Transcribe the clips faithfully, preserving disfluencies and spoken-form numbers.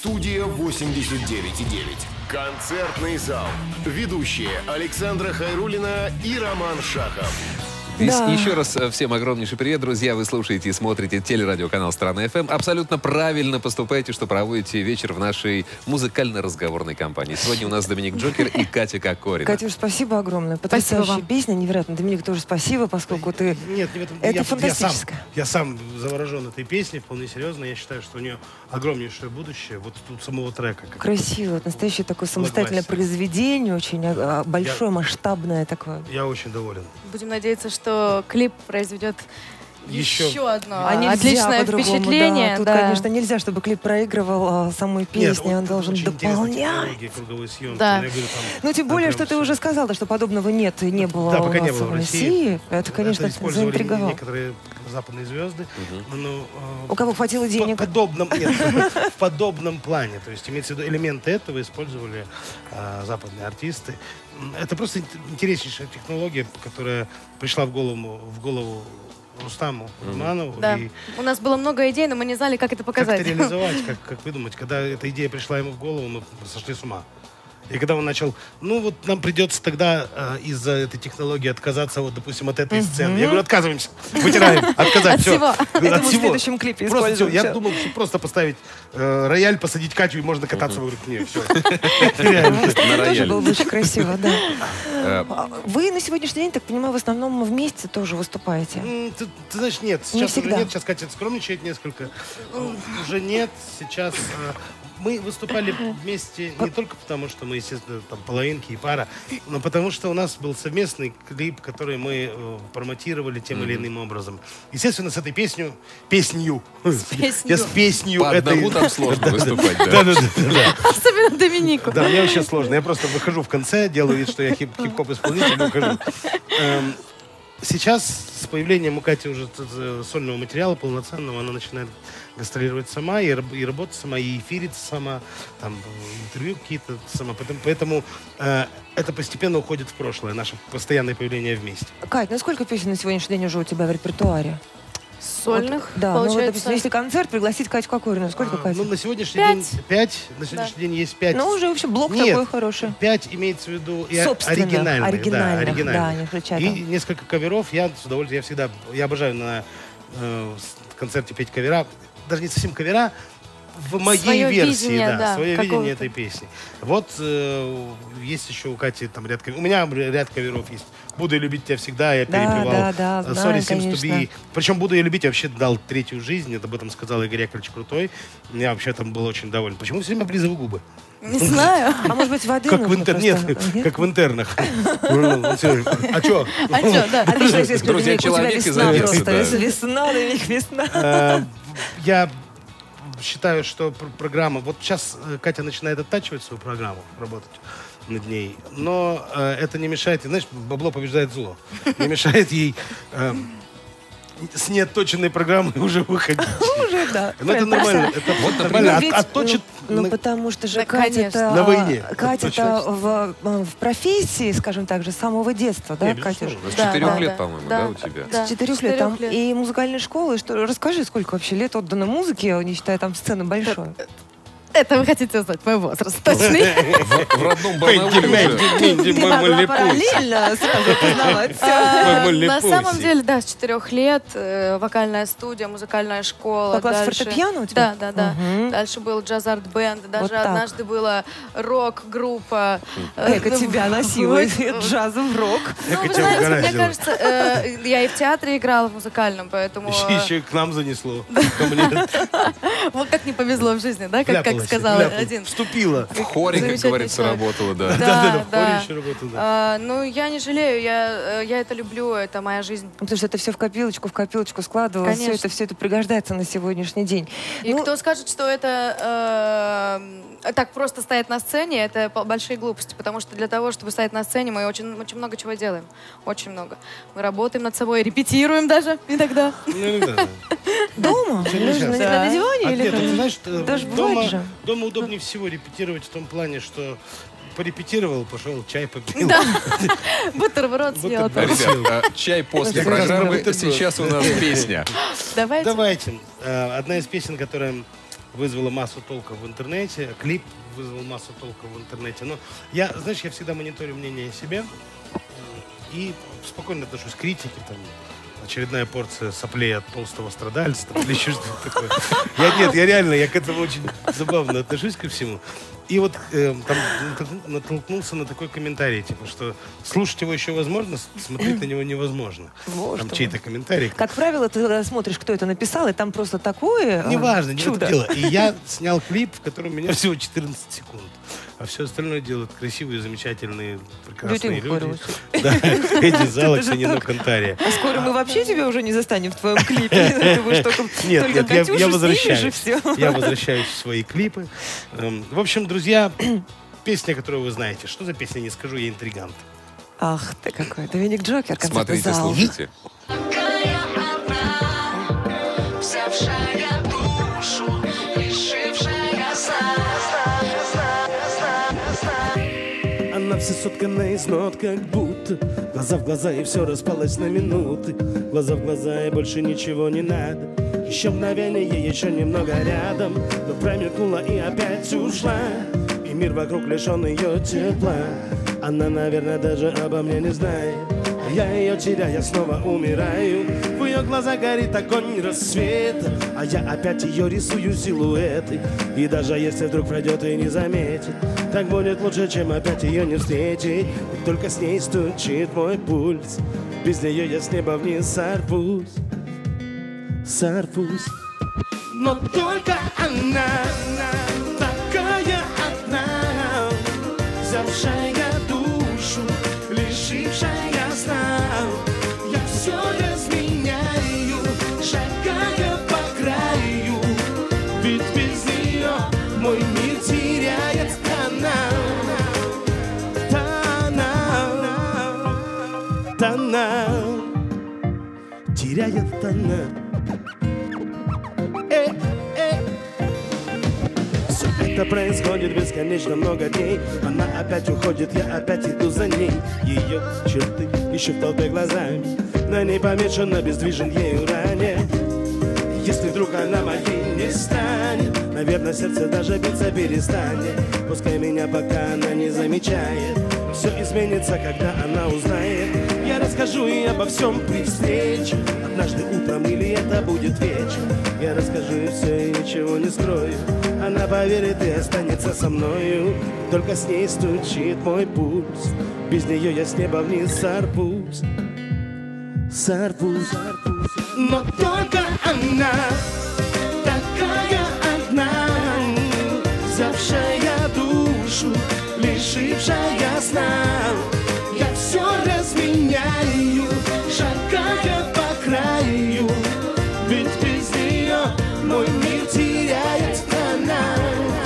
Студия восемьдесят девять и девять. Концертный зал. Ведущие Александра Хайруллина и Роман Шахов. Да. Еще раз всем огромнейший привет, друзья. Вы слушаете и смотрите телерадиоканал «Страна.ФМ». Абсолютно правильно поступаете, что проводите вечер в нашей музыкально-разговорной компании. Сегодня у нас Доминик Джокер и Катя Кокорина. Катюш, спасибо огромное. Потрясающая песня, невероятно. Доминик, тоже спасибо, поскольку ты... Нет, не в этом. Это я, фантастическое. Я сам, я сам заворожен этой песней, вполне серьезно. Я считаю, что у нее огромнейшее будущее. Вот тут самого трека. Красиво. Настоящее такое самостоятельное произведение. Очень большое, я, масштабное такое. Я очень доволен. Будем надеяться, что клип произведет еще, еще одно а отличное впечатление. Да. Тут, да. конечно, нельзя, чтобы клип проигрывал а, саму песню. Нет, он должен дополнять. Да. Говорю, там, ну, тем более, что ты уже сказал, что подобного нет и не было да, у пока нас не было в России. Это, конечно, это заинтриговало. Некоторые западные звезды. Угу. Но, э, у кого хватило денег? В подобном, нет, в подобном плане. То есть, имеется в виду, элементы этого использовали э, западные артисты. Это просто интереснейшая технология, которая пришла в голову, в голову Рустаму Урманову. Да. И у нас было много идей, но мы не знали, как это показать. Как это реализовать, как, как выдумать. Когда эта идея пришла ему в голову, мы сошли с ума. И когда он начал, ну вот нам придется тогда э, из-за этой технологии отказаться, вот, допустим, от этой сцены. Я говорю, отказываемся, вытираем, отказать, все. От всего. Это мы в следующем клипе используем. Я думал, что просто поставить э, рояль, посадить Катю, и можно кататься вокруг нее. Все. Тоже было бы очень красиво, да. Вы на сегодняшний день, так понимаю, в основном вместе тоже выступаете? Ты знаешь, нет. Сейчас уже нет. Сейчас Катя скромничает несколько. Уже нет. Сейчас... Мы выступали вместе не только потому, что мы, естественно, там половинки и пара, но потому что у нас был совместный клип, который мы э, промотировали тем mm-hmm. или иным образом. Естественно, с этой песней, песнью, я с песнью по этой... одному там сложно выступать, да? Да, да, да. Особенно Доминику. Да, мне вообще сложно. Я просто выхожу в конце, делаю вид, что я хип-хоп исполнитель, и ухожу. Сейчас с появлением у Кати уже сольного материала полноценного, она начинает гастролировать сама и, и работать сама, и эфириться сама, там интервью какие-то сама. Поэтому, поэтому э, это постепенно уходит в прошлое, наше постоянное появление вместе. Кать, ну сколько песен на сегодняшний день уже у тебя в репертуаре? Сольных, вот, да, получается. Ну, вот, допустим, если концерт, пригласить Катю Кокорину, сколько, а, Катя? Ну, на сегодняшний пять. день пять. На сегодняшний да. день есть пять. Ну, уже вообще блок Нет, такой хороший. Пять имеется в виду и оригинальных, оригинальных. Да, оригинальных. Да, и несколько каверов. Я с удовольствием, я всегда, я обожаю на э, концерте петь кавера. Даже не совсем кавера, в моей свое версии, видение, да, да, свое видение этой песни. Вот э, есть еще у Кати там ряд каверов. У меня ряд каверов есть. «Буду я любить тебя всегда», я да, перепевал. Да, да, «Sorry, seems to be». Причем «Буду я любить» я вообще дал третью жизнь. Это об этом сказал Игорь Яковлевич Крутой. Я вообще там был очень доволен. Почему все время облизываю губы? Не знаю. А может быть, воды как в интер... Нет, как в интернах. А что? А что, да. Отлично, здесь друзья, человек из Одессы. Весна, Доминик, весна. Я считаю, что программа... Вот сейчас Катя начинает оттачивать свою программу, работать над ней. Но э, это не мешает... Знаешь, бабло побеждает зло. Не мешает ей э, с неотточенной программой уже выходить. Уже, да. Ну, это нормально. Это вот нормально. Ну, Отточит... Ну, ну, потому что же да, Катя-то, на войне. Катя-то в, в профессии, скажем так же, с самого детства, да, Не, Катя? С да, четырех да, лет, да, по-моему, да, да, у тебя? Да, с четырех лет. Там лет. И музыкальной школы. Что, расскажи, сколько вообще лет отдано музыке, не считая там сцены большой. Это вы хотите узнать мой возраст точный? В родном Барнауле. Параллельно сразу познавать все. На самом деле, да, с четырех лет вокальная студия, музыкальная школа. Класс фортепиано у тебя? Да, да, да. Дальше был джаз-арт-бенд, даже однажды была рок-группа. Эка тебя носила из джаза в рок. Ну, вы знаете, мне кажется, я и в театре играла, в музыкальном, поэтому... Еще к нам занесло. Вот как не повезло в жизни, да, как сказал один. Вступила. В хоре, как говорится, работала, да. Да, да, да, в хоре еще работала, да. Ну, я не жалею, я я это люблю, это моя жизнь. Потому что это все в копилочку, в копилочку складывалось, все это, все это пригождается на сегодняшний день. И ну, кто скажет, что это э, так просто стоять на сцене, это большие глупости, потому что для того, чтобы стоять на сцене, мы очень, очень много чего делаем, очень много. Мы работаем над собой, репетируем даже иногда. Ну, да. Дома? Нужно на диване или как? Знаешь, даже дома, дома удобнее всего репетировать в том плане, что порепетировал, пошел, чай попил. Да, бутерброд съел. Ребят, чай после программы, сейчас у нас песня. Давайте. Давайте. Одна из песен, которая вызвало массу толка в интернете, клип вызвал массу толка в интернете. Но я, знаешь, я всегда мониторю мнение о себе и спокойно отношусь к критике, там, очередная порция соплей от толстого страдальца, там, или еще что-то такое. Я, нет, я реально, я к этому очень забавно отношусь ко всему. И вот э, там натолкнулся на такой комментарий, типа, что слушать его еще возможно, смотреть на него невозможно. Может, там чей-то комментарий. Как правило, ты смотришь, кто это написал, и там просто такое Неважно, не чудо. в этом дело. И я снял клип, в котором у меня всего четырнадцать секунд. А все остальное делают красивые, замечательные, прекрасные люди. Да, Эдди Залокс и Нино Кантария. А скоро мы вообще тебя уже не застанем в твоем клипе. Нет, нет, я, я возвращаюсь. Я возвращаюсь в свои клипы. В общем, друзья, песня, которую вы знаете. Что за песня, не скажу, я интригант. Ах ты какой, Доминик Джокер. Смотрите, слушайте. Она вся соткана из нот, как будто глаза в глаза, и все распалось на минуты. Глаза в глаза, и больше ничего не надо. Еще мгновение, еще немного рядом, но промелькнула и опять ушла. И мир вокруг лишен ее тепла. Она, наверное, даже обо мне не знает. А я ее теряя снова умираю. В ее глазах горит огонь рассвета, а я опять ее рисую силуэты. И даже если вдруг пройдет и не заметит, так будет лучше, чем опять ее не встретить. И только с ней стучит мой пульс. Без нее я с неба вниз сорвусь, сорвусь. Но только она, такая одна, взявшая душу, лишившая сна. Я все разменяю, шагая по краю, ведь без нее мой мир теряет тона, тона, тона, теряет тона. Э, э. Все это происходит бесконечно много дней. Она опять уходит, я опять иду за ней. Ее черты еще в толпе глазами, на ней помечено бездвижен ею ранее. Если вдруг она моей не станет, наверное, сердце даже биться перестанет. Пускай меня пока она не замечает, все изменится, когда она узнает. Я расскажу ей обо всем при встрече, однажды утром или это будет вечер. Я расскажу ей все и ничего не скрою. Она поверит и останется со мною. Только с ней стучит мой пульс. Без нее я с неба вниз сорвусь, сорвусь. Но только она, такая одна, взявшая душу, лишившая сна. Я все разменяю, шагая по краю, ведь без нее мой мир теряет тона.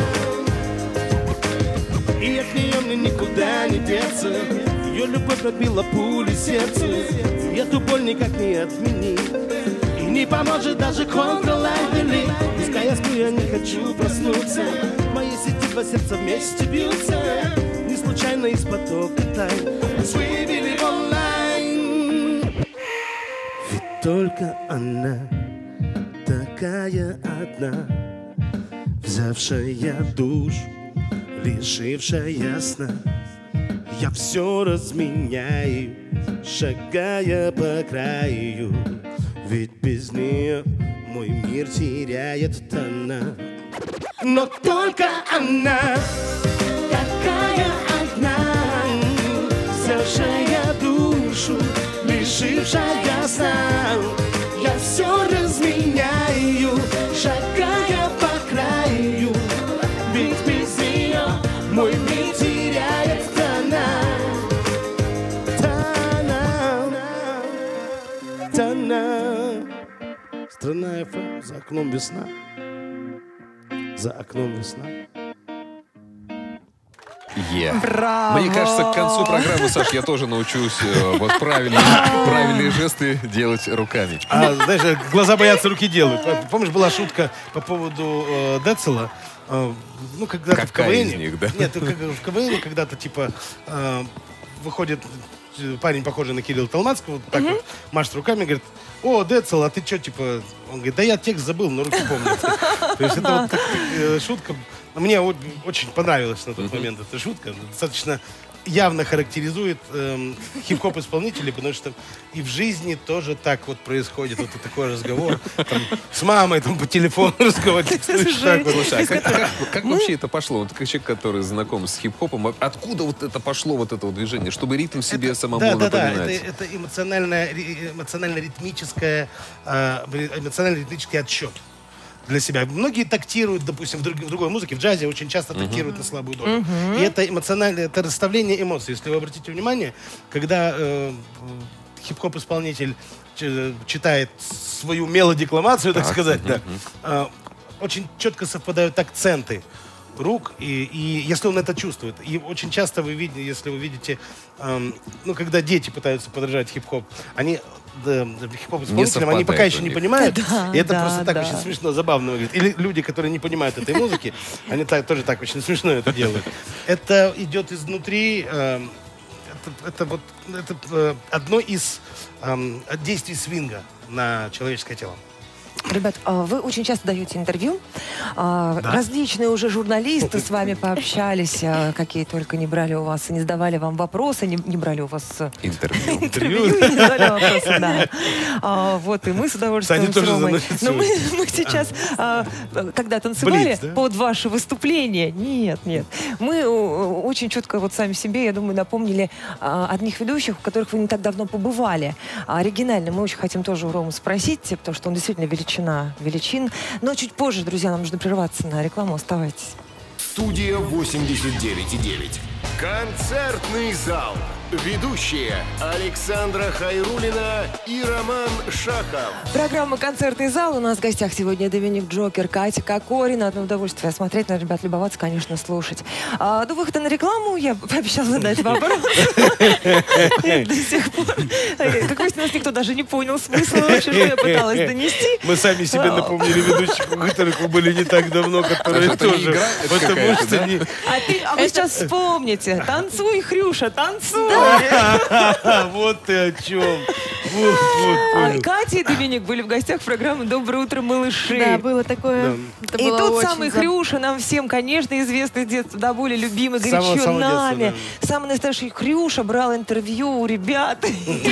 И от нее мне никуда не деться. Ее любовь пробила пули сердцу, и эту боль никак не отменить. И не поможет даже контроль-лайдели. Пускай я сплю, я не хочу проснуться. Мои сети два сердца вместе бьются, не случайно из потока тайн. We believe online. Ведь только она, такая одна, взявшая душу, лишившая сна. Я все разменяю, шагая по краю, ведь без нее мой мир теряет тона. Но только она, такая одна, взявшая душу, лишившая сна. Я все разменяю, шагая по краю, ведь без нее мой мир теряет тона, тона, тона. Страна эф эм, за окном весна, за окном весна. Yeah. Браво! Мне кажется, к концу программы, Саш, я тоже научусь э, вот правильные, правильные жесты делать руками. А, знаешь, глаза боятся, руки делают. Помнишь, была шутка по поводу э, Децела? Э, ну, когда-то в Какая КВН. из них, да? Нет, в КВН когда-то, типа, э, выходит парень, похожий на Кирилла Толмацкого, вот так вот машет руками, говорит: о, Децл, а ты что, типа... Он говорит: да я текст забыл, но руки помню. То есть это вот так, э, шутка. Мне о- очень понравилась на тот момент эта шутка. Достаточно явно характеризует эм, хип-хоп исполнителей, потому что и в жизни тоже так вот происходит. Вот такой разговор. Там, с мамой там, по телефону разговаривать. Слушай, а как, как, как вообще это пошло? Вот как человек, который знаком с хип-хопом, откуда вот это пошло, вот это вот движение? Чтобы ритм себе это, самому да, напоминать? Да, да, это, это эмоциональное, эмоционально-ритмическое, э, эмоционально-ритмический отсчет для себя. Многие тактируют, допустим, в, друг, в другой музыке, в джазе очень часто uh-huh. тактируют на слабую долю. Uh-huh. И это эмоциональное, это расставление эмоций. Если вы обратите внимание, когда э, хип-хоп исполнитель читает свою мелодикламацию, так, так сказать, uh-huh. да, э, очень четко совпадают акценты рук, и, и если он это чувствует. И очень часто вы видите, если вы видите, эм, ну, когда дети пытаются подражать хип-хоп, они да, хип-хоп исполнителям, они пока еще не понимают, да, и это да, просто так да. очень смешно, забавно выглядит. Или люди, которые не понимают этой музыки, они так, тоже так очень смешно это делают. Это идет изнутри, э, это, это вот это, э, одно из э, действий свинга на человеческое тело. Ребят, вы очень часто даете интервью. Да. Различные уже журналисты с вами пообщались, какие только не брали у вас, и не задавали вам вопросы, не, не брали у вас интервью. Интервью и не задавали вопросы, да. Вот, и мы с удовольствием с Ромой. Но мы, мы сейчас, когда танцевали под ваше выступление, нет, нет, мы очень четко вот сами себе, я думаю, напомнили одних ведущих, у которых вы не так давно побывали. Оригинально мы очень хотим тоже у Ромы спросить, потому что он действительно величайший величин. Но чуть позже, друзья, нам нужно прерваться на рекламу. Оставайтесь. Студия восемьдесят девять и девять. Концертный зал. Ведущие Александра Хайруллина и Роман Шахов. Программа «Концертный зал». У нас в гостях сегодня Доминик Джокер, Катя Кокорина. Одно удовольствие смотреть, на ребят любоваться, конечно, слушать. А, до выхода на рекламу я пообещала задать вопрос. До сих пор. Как выяснилось, нас никто даже не понял смысла вообще, что я пыталась донести. Мы сами себе напомнили ведущих, у которых вы были не так давно, которые тоже. Потому что не... А вы сейчас вспомните. Танцуй, Хрюша, танцуй. Вот ты о чем. Вот, вот, Катя и Доминик были в гостях в программе «Доброе утро, малыши». Да, было такое. Да. И тот самый зам... Хрюша, нам всем, конечно, известный с детства, до боли любимый, горячо самого, нами. Детства, да. Самый настоящий Хрюша брал интервью у ребят.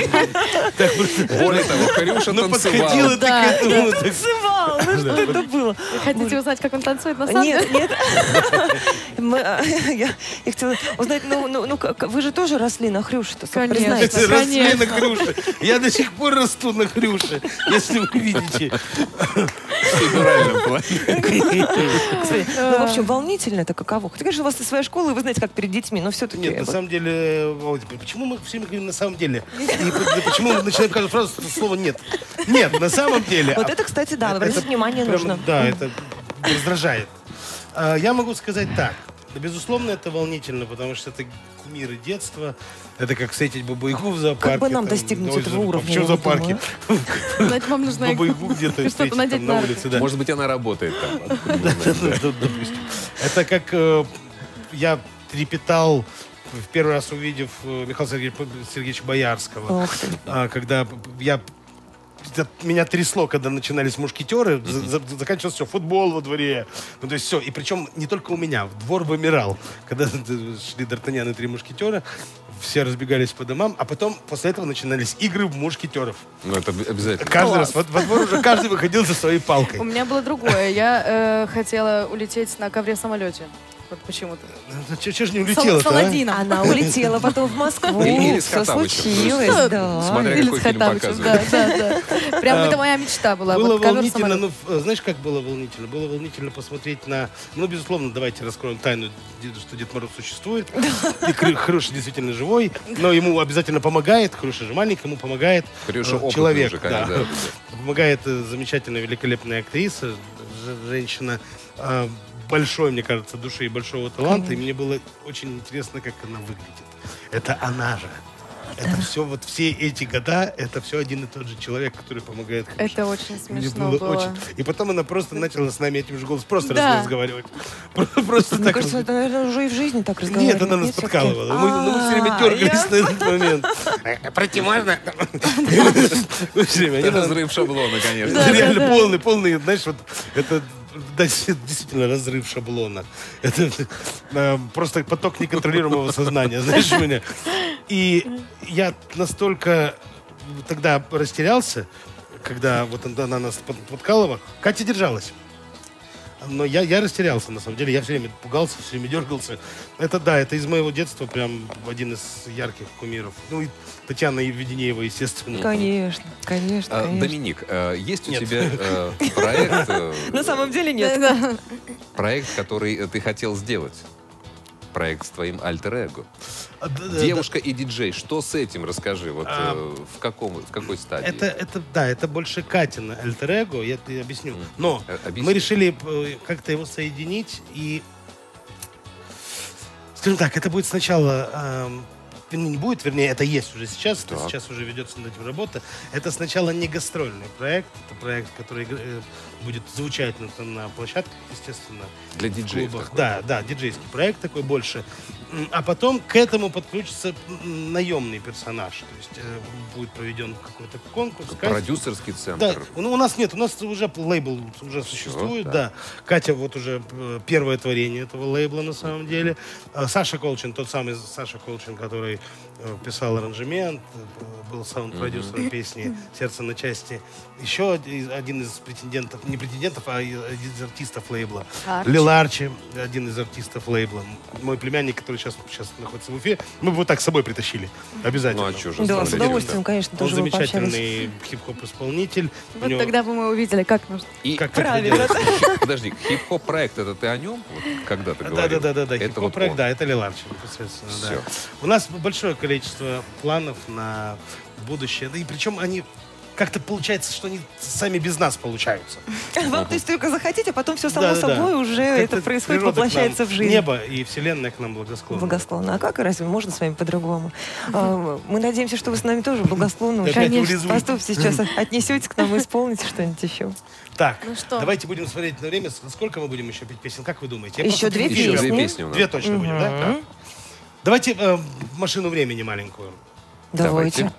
Более того, Хрюша танцевал. Танцевал. Ну что это было? Хотите узнать, как он танцует на самом деле? Нет, нет. Я хотела узнать, ну, вы же тоже росли на Хрюше-то, конечно, росли на Хрюше. Я до сих пор расту на Хрюше, если вы видите. В фигуральном плане. Ну, в общем, волнительно это каково? Хотя, конечно, у вас и своя школа, и вы знаете, как перед детьми, но все-таки... Нет, на самом деле, почему мы все время говорим «на самом деле»? И почему мы начинаем каждую фразу с слова «нет»? Нет, на самом деле. Вот это, кстати, да, обратить внимание нужно. Да, это раздражает. Я могу сказать так. Да, безусловно, это волнительно, потому что это кумиры детства. Это как встретить Бабу-Ягу в зоопарке. Как бы нам там, достигнуть ну, этого уровня? Почему в зоопарке? Вам нужно Бабу-Ягу где-то встретить там, на улице. Да. Может быть, она работает там. Допустим. Это как э, я трепетал, в первый раз увидев Михаила Сергеевича Боярского. Когда я... Меня трясло, когда начинались мушкетеры, mm-hmm. заканчивалось все, футбол во дворе. Ну, то есть все. И причем не только у меня, двор вымирал. Когда шли Д'Артаньян и три мушкетера, все разбегались по домам, а потом после этого начинались игры в мушкетеров. Ну, это обязательно. Каждый Класс. раз. Во, во двор уже каждый выходил за своей палкой. У меня было другое. Я э, хотела улететь на ковре-самолете. Вот почему-то. Ну, че же не улетела-то, а? Она улетела потом в Москву. Или с Все Хоттабычем. случилось, да. Смотря Или какой с фильм Хоттабычем, да, да, да. Прям это моя мечта была. Было волнительно, ну, знаешь, как было волнительно? Было волнительно посмотреть на... Ну, безусловно, давайте раскроем тайну, что Дед Мороз существует. И Хрюша действительно живой, но ему обязательно помогает. Хрюша же маленький, ему помогает человек. Помогает замечательная, великолепная актриса, женщина большой, мне кажется, души и большого таланта. И мне было очень интересно, как она выглядит. Это она же. Это все, вот все эти года, это все один и тот же человек, который помогает. Это очень смешно было. было. Очень... И потом она просто начала с нами этим же голосом просто да. разговаривать. Просто Мне так кажется, это, наверное, уже и в жизни так разговаривать. Нет, она нас подкалывала. Мы, ну, мы все время дергались на этот момент. Пройти можно? Разрыв шаблона, конечно. Это реально полный, полный, знаешь, вот это... Да, действительно, разрыв шаблона. Это э, просто поток неконтролируемого сознания, знаешь, у меня. И я настолько тогда растерялся, когда вот она нас подкалывала. Катя держалась. Но я, я растерялся, на самом деле. Я все время пугался, все время дергался. Это, да, это из моего детства прям один из ярких кумиров. Ну, и Татьяна Веденеева, естественно. Конечно, конечно, а, конечно. Доминик, а, есть у нет. тебя а, проект... На самом деле нет. Проект, который ты хотел сделать. Проект с твоим альтер-эго. А, да, Девушка да. и диджей. Что с этим, расскажи? Вот а, э, в, каком, в какой стадии? Это, это, да, это больше Катина альтер-эго, я тебе объясню. Но Объясни. мы решили как-то его соединить и... Скажем так, это будет сначала... Э, не будет, вернее, это есть уже сейчас, это сейчас уже ведется над этим работа. Это сначала не гастрольный проект, это проект, который э, будет звучать на, на площадках, естественно. Для диджеев. Да, да, диджейский проект такой больше. А потом к этому подключится наемный персонаж. То есть э, будет проведен какой-то конкурс. Продюсерский центр. Да, ну, у нас нет, у нас уже лейбл уже Все, существует, да. да. Катя вот уже первое творение этого лейбла на самом деле. Саша Колчин, тот самый Саша Колчин, который писал аранжемент, был саунд-продюсером mm-hmm. песни «Сердце на части». Еще один из претендентов, не претендентов, а один из артистов лейбла. Арчи. Лил Арчи, один из артистов лейбла. Мой племянник, который сейчас, сейчас находится в Уфе, мы бы его так с собой притащили. Обязательно. Ну, а что же, да, с удовольствием, конечно, Он тоже замечательный хип-хоп-исполнитель. Вот него... тогда бы мы увидели, как нужно. И как правильно. Подожди, хип-хоп-проект, это ты о нем? Вот, когда ты говорил? Да-да-да, это хип-хоп-проект, вот да, это Лил Арчи, непосредственно. Да. У нас большое количество планов на будущее. Да и причем они как-то получается, что они сами без нас получаются. Вам, то есть, только захотите, а потом все само собой уже это происходит, воплощается в жизнь. Небо и вселенная к нам благосклонна. Благосклонна. А как разве можно с вами по-другому? Мы надеемся, что вы с нами тоже благосклонны. Конечно. Поступите сейчас, отнесете к нам и исполните что-нибудь еще. Так, ну что? Давайте будем смотреть на время. Сколько мы будем еще петь песен? Как вы думаете? Я еще две песни. Еще две песни. Две точно угу. будем, да? Так. Давайте э, машину времени маленькую. Давайте.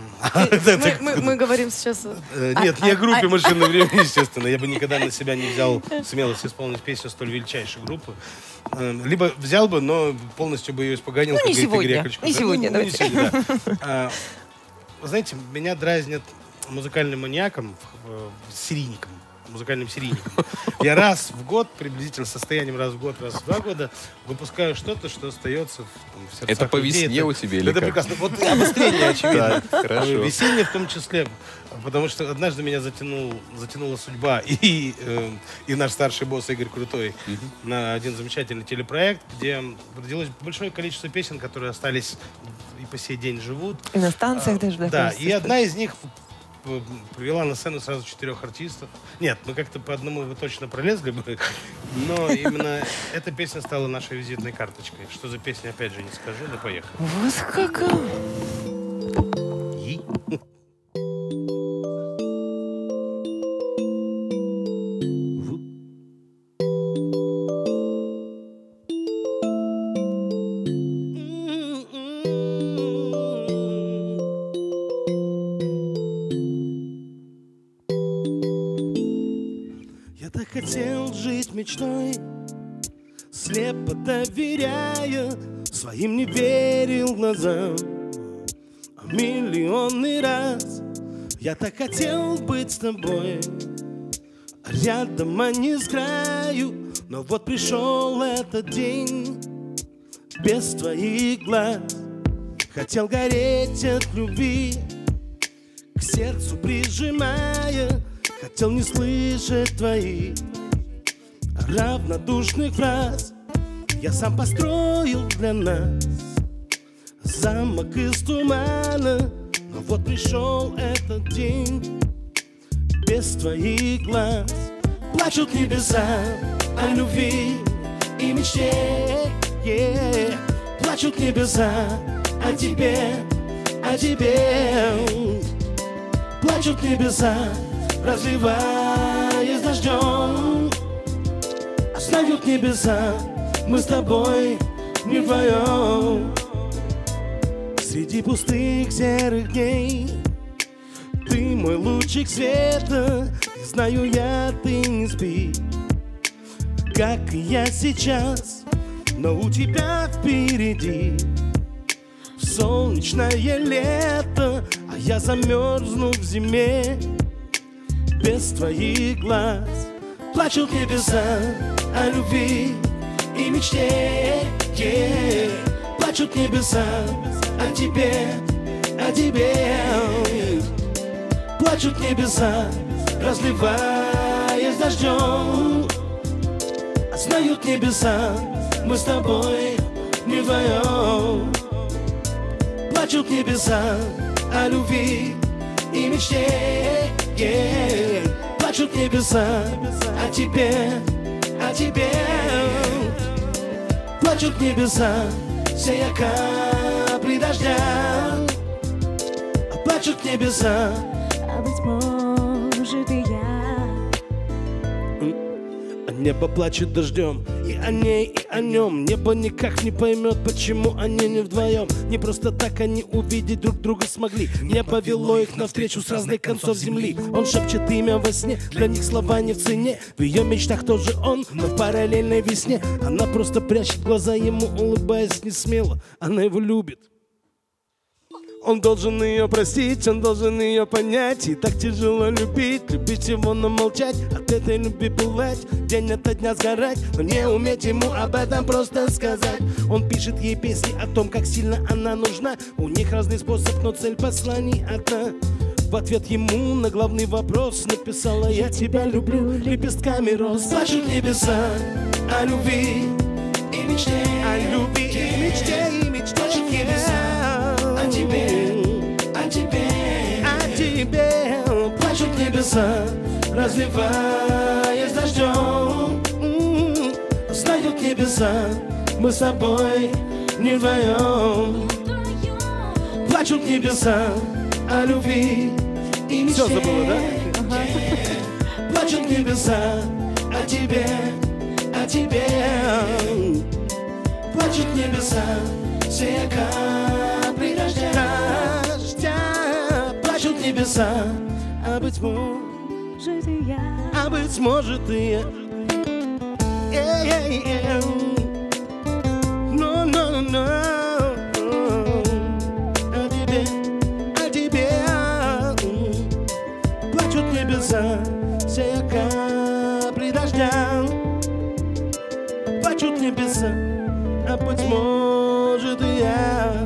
Мы, мы, мы говорим сейчас... Нет, не о группе «Машина времени», естественно. Я бы никогда на себя не взял смелость исполнить песню столь величайшей группы. Либо взял бы, но полностью бы ее испоганил. Ну, не сегодня. Не сегодня, ну, давайте. Не сегодня, да. Вы знаете, меня дразнят музыкальным маньяком, серийником. музыкальным серийником. Я раз в год, приблизительно состоянием раз в год, раз в два года, выпускаю что-то, что остается в, там, в сердцах Это по людей. весне это, у тебя или это как? прекрасно. Вот обострение, очевидно. Да, хорошо. Весеннее в том числе. Потому что однажды меня затянул, затянула судьба и, э, и наш старший босс Игорь Крутой uh-huh. на один замечательный телепроект, где родилось большое количество песен, которые остались и по сей день живут. И на станциях а, даже. Да, да, и одна из них привела на сцену сразу четырех артистов. Нет, мы как-то по одному вы точно пролезли бы, но именно эта песня стала нашей визитной карточкой. Что за песня, опять же, не скажу, но поехали. Вот как... Хотел жить мечтой, слепо доверяя, своим не верил глазам. А миллионный раз я так хотел быть с тобой, рядом, а не с краю. Но вот пришел этот день без твоих глаз. Хотел гореть от любви, к сердцу прижимая. Хотел не слышать твоих равнодушных фраз. Я сам построил для нас замок из тумана. Но вот пришел этот день без твоих глаз. Плачут небеса о любви и мечте, yeah. Плачут небеса о тебе, о о тебе. Плачут небеса, разливаясь дождем. Знают небеса, мы с тобой не вдвоем. Среди пустых серых дней ты мой лучик света. И знаю я, ты не спишь, как и я сейчас, но у тебя впереди солнечное лето, а я замерзну в зиме без твоих глаз. Плачут небеса о любви и мечте, yeah. Плачут небеса о тебе, о тебе. Плачут небеса, разливаясь дождем. Знают небеса, мы с тобой не вдвоем. Плачут небеса о любви и мечте, yeah. Плачут небеса о тебе, о тебе. Плачут небеса, все капли дождя. Плачут небеса, а быть может и я. Небо плачет дождем, и о ней, и о нем. Небо никак не поймет, почему они не вдвоем. Не просто так они увидеть друг друга смогли. Небо вело их навстречу с разных концов земли. Он шепчет имя во сне, для них слова не в цене. В ее мечтах тоже он, но в параллельной весне. Она просто прячет глаза ему, улыбаясь не смело. Она его любит. Он должен ее простить, он должен ее понять. И так тяжело любить, любить его, но молчать. От этой любви пылать, день ото дня сгорать, но не уметь ему об этом просто сказать. Он пишет ей песни о том, как сильно она нужна. У них разный способ, но цель посланий одна. В ответ ему на главный вопрос написала: я тебя люблю лепестками роз. Плачут небеса о любви и мечте, о любви и мечте, и мечте. Плачут небеса о тебе, о тебе, о тебе. Плачут небеса, разливаясь дождем. М-м-м. Знают небеса, мы с тобой не вдвоем. Плачут небеса о любви и мечте. Все забыла, да? Ага. Плачут небеса о тебе, о тебе. Плачут небеса, все капли дождя, дождя. Плачут небеса, а быть может и я, а быть может и я. No, no, no. О тебе, о тебе. Плачут небеса, все капли дождя. Плачут небеса, а быть может и я.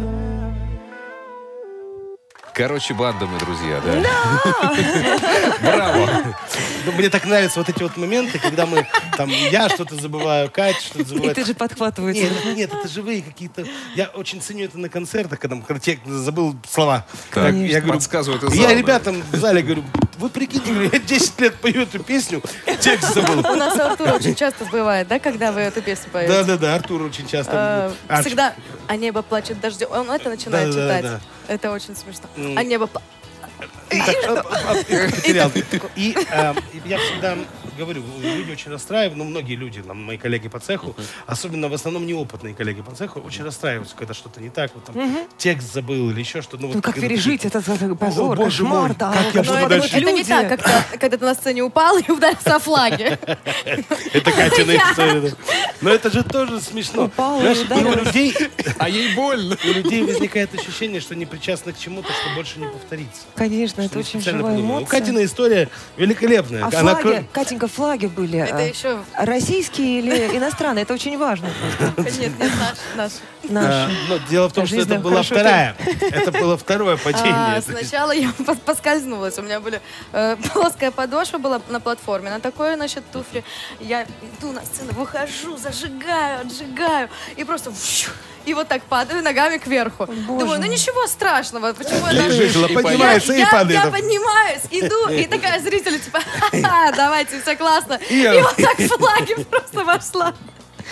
Короче, банда, мы друзья, да? Браво! Ну, мне так нравятся вот эти вот моменты, когда мы, там, я что-то забываю, Катя что-то забывает. И ты же подхватываешь. Нет, нет, это живые какие-то... Я очень ценю это на концертах, когда, когда я забыл слова. Так, я, я говорю, подсказывают из я зала, ребятам в зале говорю: вы прикиньте, говорю, я десять лет пою эту песню, текст забыл. У нас Артур очень часто бывает, да, когда вы эту песню поете? Да-да-да, Артур очень часто. Э, всегда «А небо плачет дождем». Он это начинает Да, да, читать. да. Это очень смешно. «А небо плачет». Потерял. И э, я всегда говорю, люди очень расстраиваются, ну, многие люди, там, мои коллеги по цеху, особенно в основном неопытные коллеги по цеху, очень расстраиваются, когда что-то не так, вот там текст забыл или еще что-то. Ну, Ну вот, как когда пережить ты- это, это позор, О, боже мой, кошмар, да. как я Ну, буду это дальше? вот Это не люди. так, как когда, когда ты на сцене упал и ударился о флаги. Это Катина история. да. Но это же тоже смешно. Упала и Знаешь, и у ударилась. людей, А ей больно. у людей возникает ощущение, что они причастны к чему-то, что больше не повторится. Конечно, это Что очень специально живая придумано. У эмоция. Катиной история великолепная. А Она флаги, кро- Катенька, флаги были Это а, еще... российские или иностранные? Это очень важно. Нет, нет, наш. наш. А, Наши. но дело в том, что Жизнь это была хорошо вторая. Это было второе падение. А, Это- сначала я пос- поскользнулась. У меня были э, плоская подошва была на платформе, на такой, значит, туфли. Я иду на сцену, выхожу, зажигаю, отжигаю и просто вщу, и вот так падаю ногами кверху. Думаю, ну ничего страшного, почему я Лежишь Жила, и поднимается и я, падает. я поднимаюсь, иду, и такая зритель, типа, ха-ха, давайте, все классно. И И, я- вот так в флаги просто вошла.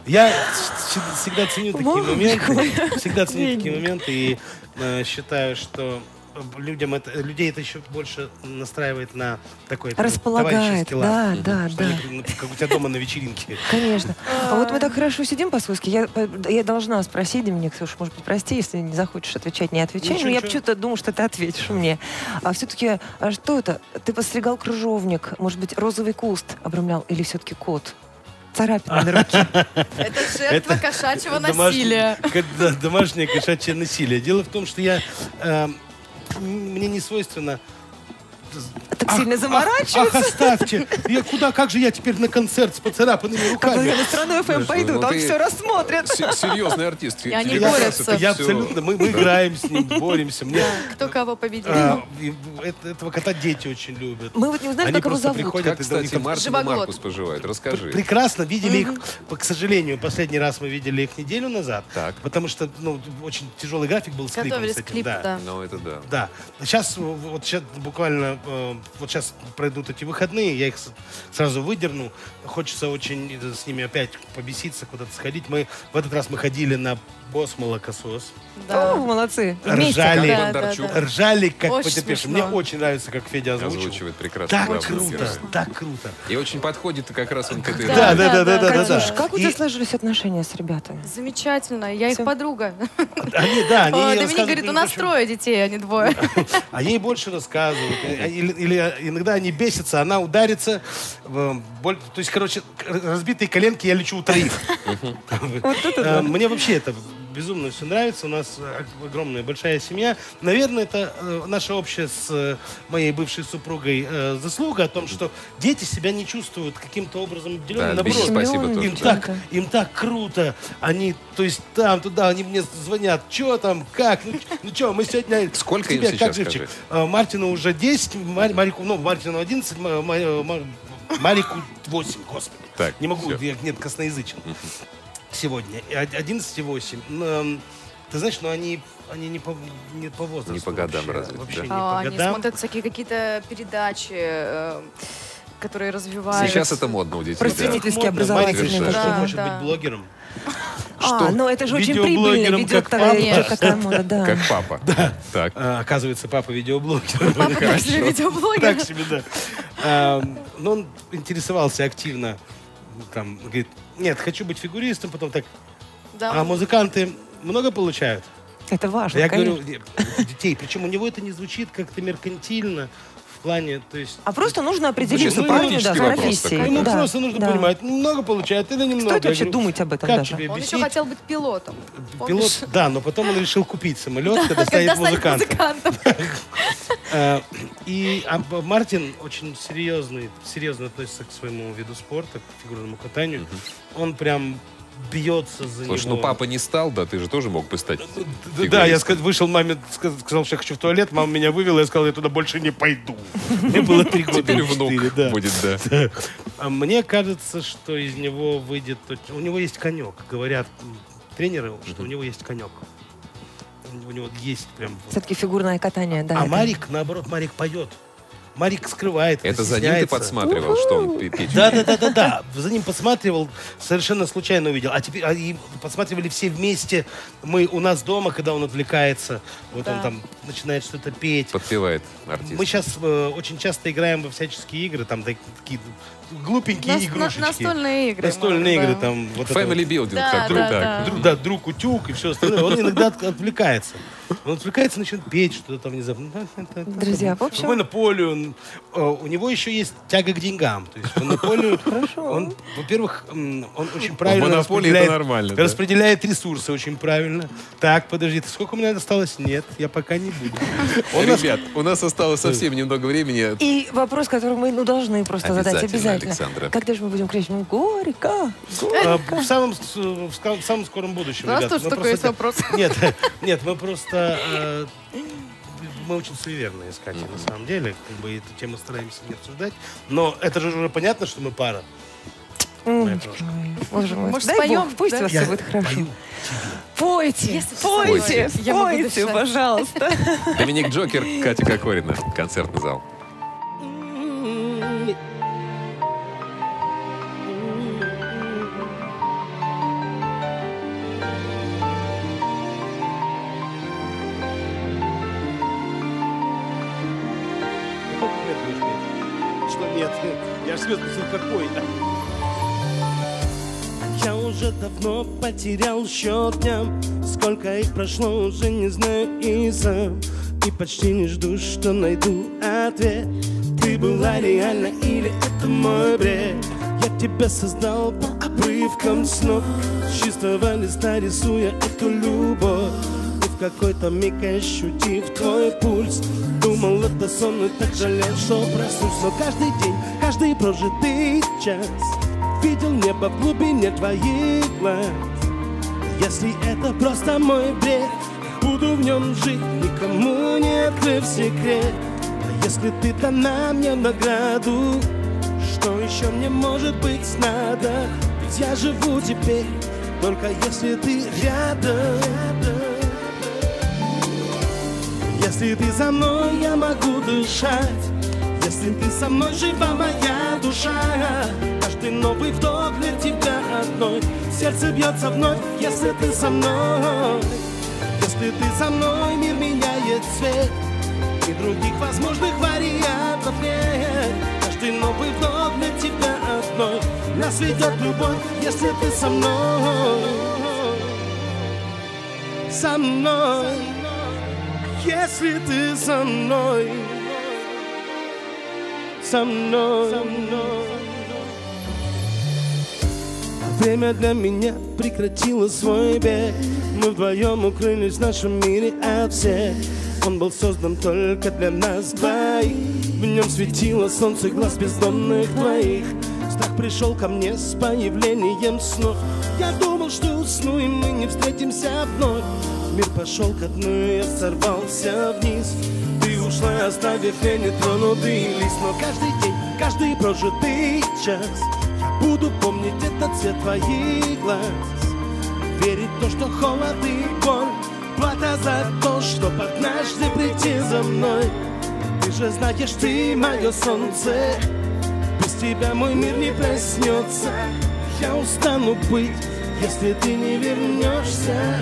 Я всегда ценю такие моменты. Всегда ценю такие моменты и э, считаю, что людям это, людей это еще больше настраивает на такой располагает, да, лад. да, Что да. они, как у тебя дома на вечеринке. Конечно. А вот мы так хорошо сидим по-свойски. Я, я должна спросить, Доминик, слушай, может быть, прости, если не захочешь отвечать, не отвечай. Но я почему-то думаю, что ты ответишь мне. А все-таки, а что это? Ты постригал крыжовник, может быть, розовый куст обрамлял или все-таки кот? Царапина на руке. Это жертва кошачьего насилия. Домашнее кошачье насилие. Дело в том, что я... Мне не свойственно... Так ах, сильно заморачиваться. Ах, ах, оставьте. Я куда, как же я теперь на концерт с поцарапанными руками? Когда я на страну эф эм пойду, там все рассмотрят. Серьезный артист. И они борются. Я абсолютно, мы играем с ним, боремся. Кто кого победил. Этого кота дети очень любят. Мы вот не узнаем, как его зовут. Как, кстати, Мартин и Маркус поживают? Расскажи. Прекрасно. Видели их, к сожалению, последний раз мы видели их неделю назад. Так. Потому что, ну, очень тяжелый график был с клипом. Готовились к клипу, да. Ну, это да. Да. Сейчас, вот сейчас буквально, вот сейчас пройдут эти выходные, я их сразу выдерну. Хочется очень с ними опять побеситься, куда-то сходить. Мы в этот раз мы ходили на босс молокосос. Да. О, молодцы. Ржали, да, да, да. ржали как очень потерпевший. Мне очень нравится, как Федя озвучивает. Озвучивает прекрасно. Так правда, круто, прекрасно. так круто. И очень подходит как раз он к этой... Да, да, да, да, да, да. Катюш, как у тебя сложились отношения с ребятами? Замечательно. Я их подруга. Они, да, они Доминик говорит, у нас трое детей, а не двое. Они ей больше рассказывают. Или, или иногда они бесятся, она ударится. В, боль, то есть, короче, разбитые коленки я лечу у троих. Мне вообще это безумно все нравится. У нас огромная, большая семья. Наверное, это наша общая с моей бывшей супругой заслуга о том, что дети себя не чувствуют каким-то образом отделенными. Да, наоборот, спасибо тоже. им, так, им так круто. Они, то есть, там, туда, они мне звонят. Что там, как? Ну, ну что, мы сегодня... Сколько тебя, им сейчас, как живчик? скажи? Мартину уже десять, Мар, Марику, ну, Мартину одиннадцать, Мар, Мар, Марику восемь, господи. Так, не могу, все. я, нет, косноязычен. Сегодня. одиннадцать и восемь. Ты знаешь, но они, они не, по, не по возрасту. Не по годам вообще, разве, вообще да? не А, по они годам. смотрят всякие какие-то передачи, э, которые развивают. Сейчас это модно у детей. Просветительские, да. образовательные. Марик Да, хочет да. быть блогером. А, ну это же очень прибыльно Видеоблогером, ведет как такая, папа. такая мода, да. Как папа. Да. Так. А, оказывается, папа видеоблогер. Папа просто видеоблогер. Так себе, да. А, но он интересовался активно. Там, говорит, нет, хочу быть фигуристом, потом так. Да. А музыканты много получают? Это важно, Я конечно. говорю, нет, детей, причем у него это не звучит как-то меркантильно в плане, то есть... А просто нужно определиться Ну, парню, да, с логический вопрос профессией. такой, Ну, Да, просто нужно да. понимать, много получает или немного. Стоит Я вообще говорю, думать об этом как даже? тебе Он объяснить? еще хотел быть пилотом. Пилот, Помнишь? да, но потом он решил купить самолет, когда Когда станет станет музыкантом. музыкантом. А, И а, Б- Мартин очень серьезный, серьезно относится к своему виду спорта, к фигурному катанию. Он прям бьется за Слушай, него. ну папа не стал, да, ты же тоже мог бы стать Да, фигуристом. Да, я ска- вышел маме, ска- сказал, что я хочу в туалет, мама меня вывела, я сказал, я туда больше не пойду. Мне было три года. Теперь или внук четыре, да. будет, да. А мне кажется, что из него выйдет... У него есть конек. Говорят м, тренеры, что у него есть конек. У него есть прям... Все-таки фигурное катание, да. А это- Марик, наоборот, Марик поет. Марик скрывает. Это за ним ты стесняется. подсматривал, что он пи- петь? Да, да, да, да, да. За ним подсматривал, совершенно случайно увидел. А теперь а, и подсматривали все вместе. Мы у нас дома, когда он отвлекается, вот Да. он там начинает что-то петь. Подпевает артист. Мы сейчас э, очень часто играем во всяческие игры, там так- такие глупенькие Нас- на- игрушечки. Настольные игры. Настольные мама, игры, да. там вот это Family вот. building, Да, как друг да, так. да. Друг, да, друг утюг и все остальное. Он иногда от- отвлекается. Он отвлекается, начинает петь что-то там внезапно. Друзья, в общем- В монополию. Он, э, у него еще есть тяга к деньгам. То есть в монополию он, во-первых, м, он очень правильно монополии это распределяет, нормально, да. распределяет ресурсы очень правильно. Так, подожди, ты сколько у меня осталось? Нет, я пока не буду. Он нас- Ребят, у нас осталось совсем немного времени. И вопрос, который мы ну, должны просто задать Обязательно, обязательно. Александра. Когда же мы будем кричать? Ну, горько, А, В самом, с- в ска- в самом скором будущем, У нас ребят. тоже Мы такой есть просто- вопрос. Нет, нет, мы просто... э, Мы очень суеверные искатели, на самом деле. Как бы эту тему стараемся не обсуждать. Но это же уже понятно, что мы пара. Моя крошка. Боже мой. Может, Дай споем, Бог, пусть да? у вас Я все будет хорошо. пою. Пойте, Если пойте, честно, я могу пойте, дышать. пожалуйста. Доминик Джокер, Катя Кокорина. Концертный зал. Я же себе спросил, какой. Я уже давно потерял счет дням. Сколько их прошло, уже не знаю и сам. И почти не жду, что найду ответ. Ты была реально или это мой бред? Я тебя создал по обрывкам снов, с чистого листа рисуя эту любовь. И в какой-то миг ощутив твой пульс, думал, это сон, и так жалел, что проснусь. Но каждый день, каждый прожитый час видел небо в глубине твоих глаз. Если это просто мой бред, буду в нем жить, никому не открыв секрет. А если ты дана мне в награду, что еще мне может быть надо? Ведь я живу теперь, только если ты рядом. Если ты со мной, я могу дышать. Если ты со мной, жива моя душа. Каждый новый вдох для тебя одной. Сердце бьется вновь, если ты со мной. Если ты со мной, мир меняет цвет, и других возможных вариантов нет. Каждый новый вдох для тебя одной. Нас ведет любовь, если ты со мной. Со мной. Если ты со мной. Со мной. Со мной. Время для меня прекратило свой бег. Мы вдвоем укрылись в нашем мире от всех. Он был создан только для нас двоих. В нем светило солнце глаз бездонных твоих. Страх пришел ко мне с появлением снов. Я думал, что усну, и мы не встретимся вновь. Мир пошел ко дну, и я сорвался вниз. Ты ушла, оставив мне нетронутый лист. Но каждый день, каждый прожитый час я буду помнить этот цвет твоих глаз. Верить в то, что холод и боль плата за то, что однажды прийти за мной. Ты же знаешь, ты мое солнце. Без тебя мой мир не проснется. Я устану быть, если ты не вернешься.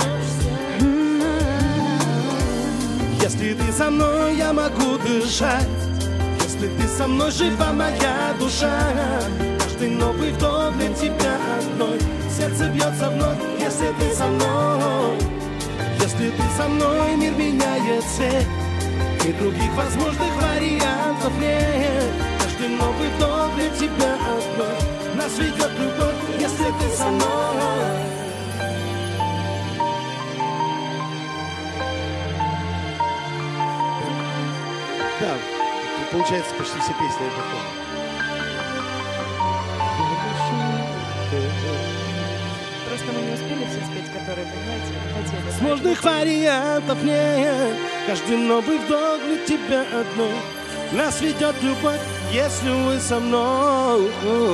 Если ты со мной, я могу дышать. Если ты со мной, жива моя душа. Каждый новый вдох для тебя одной. Сердце бьется вновь, если ты со мной. Если ты со мной, мир меняет цвет, и других возможных вариантов нет. Каждый новый вдох для тебя одной. Нас ведет любовь, если ты со мной. Да, получается, почти все песни это такое. Просто мы не успели все спеть, которые, понимаете, хотели. Возможных вариантов нет. Каждый новый вдох для тебя одной. Нас ведет любовь, если вы со мной.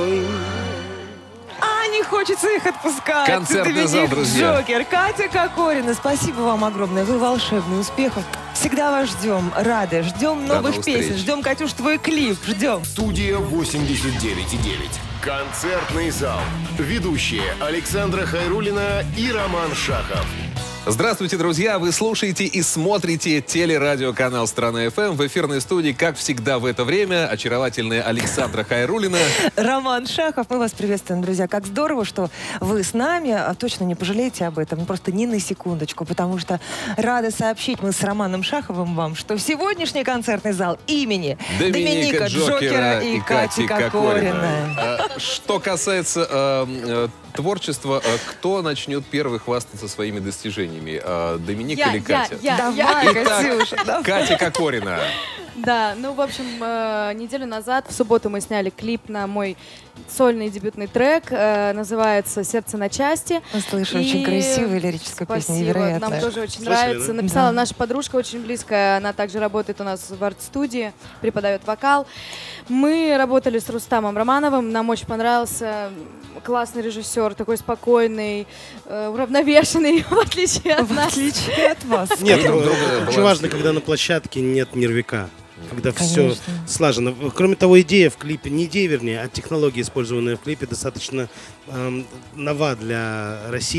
А не хочется их отпускать. Концертный зал, друзья. Джокер, Катя Кокорина, спасибо вам огромное. Вы волшебные, успехов. Всегда вас ждем, рады. Ждем новых песен. Ждем, Катюш, твой клип. Ждем. Студия восемьдесят девять и девять. Концертный зал. Ведущие Александра Хайруллина и Роман Шахов. Здравствуйте, друзья! Вы слушаете и смотрите телерадиоканал «Страна эф эм». В эфирной студии, как всегда в это время, очаровательная Александра Хайруллина. Роман Шахов. Мы вас приветствуем, друзья. Как здорово, что вы с нами. Точно не пожалеете об этом. Просто ни на секундочку. Потому что рады сообщить мы с Романом Шаховым вам, что сегодняшний концертный зал имени Доминика, Доминика Джокера, Джокера и, и Кати Кокорина. Кокорина. Что касается э, творчества, кто начнет первый хвастаться своими достижениями? Доминика я, или Катя? Я, я, давай, я. Катюша, Итак, Катя Кокорина. Да, ну, в общем, э, неделю назад, в субботу, мы сняли клип на мой сольный дебютный трек. Э, называется «Сердце на части». Слышу, и... очень красивая лирическая песня, невероятная. Нам тоже очень Слышали, нравится. да? Написала Да. наша подружка очень близкая. Она также работает у нас в арт-студии, преподает вокал. Мы работали с Рустамом Романовым. Нам очень понравился. Классный режиссер, такой спокойный, э, уравновешенный, в отличие от В нас. отличие от вас. Нет, друг друга очень балансируют. важно, когда на площадке нет нервика. Когда Конечно. все слажено. Кроме того, идея в клипе, не идея, вернее, а технология, использованная в клипе, достаточно эм, нова для России.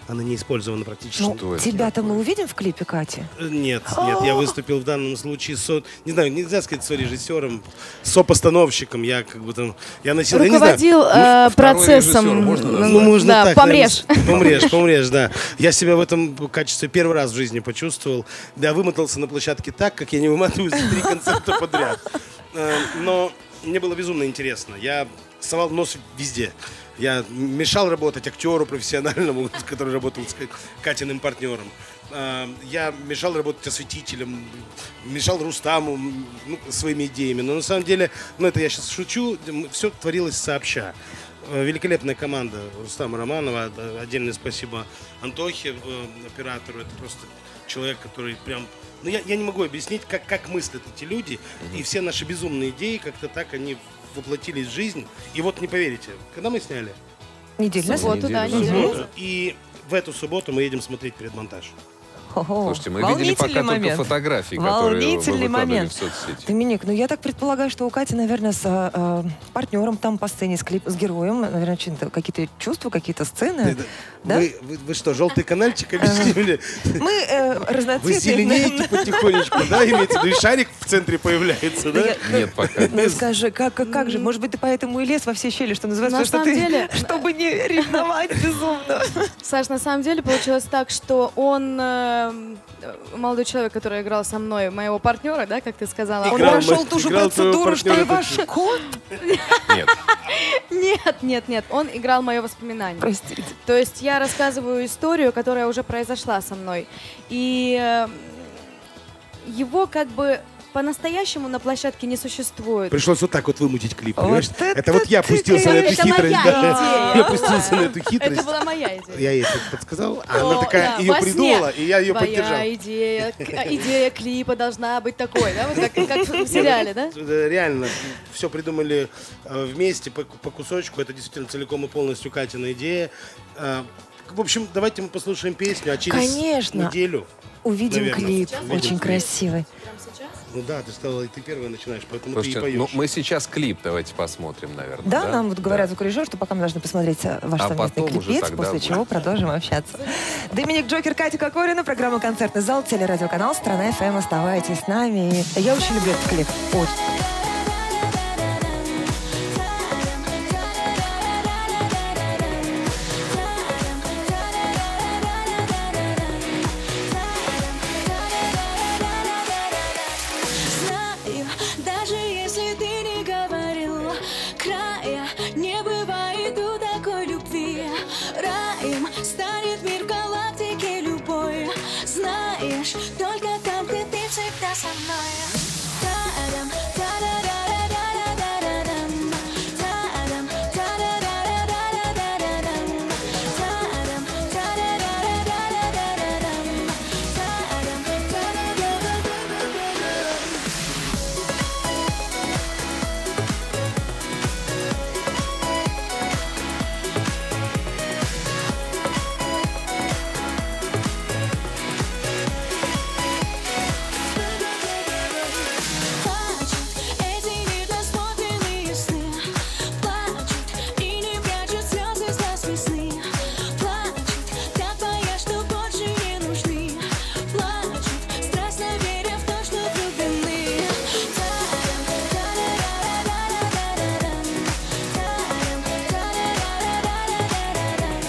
она не использована практически. Ну, тебя-то мы увидим в клипе, Кати? Нет, нет, я выступил в данном случае со, не знаю, нельзя сказать сорежиссером, сопостановщиком, я как бы там, я носил, руководил я не знаю, э, процессом, можно ну, можно да, так, помрежь. наверное, помрежь, помрежь, да. Я себя в этом качестве первый раз в жизни почувствовал, да, вымотался на площадке так, как я не выматываюсь три концерта подряд. Но мне было безумно интересно, я совал нос везде. Я мешал работать актеру профессиональному, который работал с Катиным партнером. Я мешал работать осветителем, мешал Рустаму ну, своими идеями. Но на самом деле, ну это я сейчас шучу, все творилось сообща. Великолепная команда Рустама Романова. Отдельное спасибо Антохе, оператору. Это просто человек, который прям... Ну я, я не могу объяснить, как, как мыслят эти люди. Mm-hmm. И все наши безумные идеи, как-то так они... воплотились в жизнь. И вот не поверите, когда мы сняли? Неделю. Субботу, да, неделю. И в эту субботу мы едем смотреть предмонтаж. Ого. Слушайте, мы видели пока момент. только фотографии, которые вы выкладывали в соцсети. Доминик, ну я так предполагаю, что у Кати, наверное, с э, партнером там по сцене, с, клип, с героем, наверное, какие-то чувства, какие-то сцены. Ты, да? вы, вы, вы что, желтый канальчик объяснили? Мы э, разноцветные. Вы зеленеете потихонечку, да, имеете? Ну и шарик в центре появляется, да? Нет, пока. Ну скажи, как, как же, может быть, ты поэтому и лез во все щели, что называется, что ты, чтобы не ревновать безумно. Саш, на самом деле получилось так, что он... молодой человек, который играл со мной, моего партнера, да, как ты сказала. Он прошел ту же процедуру, что и ваш кот? Нет. Нет, нет, нет. Он играл мое воспоминание. Простите. То есть я рассказываю историю, которая уже произошла со мной. И э, его как бы по-настоящему на площадке не существует. Пришлось вот так вот вымутить клип, Вот понимаешь? это Это вот я пустился на эту Это хитрость. моя да. идея. Я пустился на эту хитрость. Это была моя идея. Я ей это подсказал, а О, она такая да, ее во сне. придумала, и я ее Твоя поддержал. идея, к- идея клипа должна быть такой, да? Вот как, как в сериале, да? Да, реально, все придумали э, вместе, по, по кусочку. Это действительно целиком и полностью Катина идея. Э, в общем, давайте мы послушаем песню, а через Конечно. неделю... Увидим Наверное. клип, Увидим очень клип. красивый. Прямо сейчас? Ну да, ты сказала, и ты первая начинаешь, поэтому Слушайте, ты и ну, поешь. мы сейчас клип давайте посмотрим, наверное. Да, Да, нам вот говорят Да. звукорежиссер, что пока мы должны посмотреть э, ваш А совместный потом уже клипец, тогда после будет. чего продолжим общаться. Доминик Джокер, Катя Кокорина, программа «Концертный зал», телерадиоканал «Страна эф эм». Оставайтесь с нами. И я очень люблю этот клип. Очень. Знаю, даже если ты не говорил, края не бывает у такой любви. Раем станет мир галактики любой. Знаешь, только там, где ты всегда со мной. Та-дам, та-да-да-да-да-да-да-дам. Та-дам, та-да-да-да-да-да-да-дам. Та-дам, та-да-да-да-да-да-да-дам. Та-дам, та-да-да-да-да-да-дам. Плачут эти недосмотренные сны. Плачут и не прячут слезы с глаз весны. Плачут, так боясь, что больше не нужны. Плачут, страстно веря в то, что влюблены. Та-дам, та-да-да-да-да-да-да-дам. Та-дам, та-да-да-да-да-да-да-дам.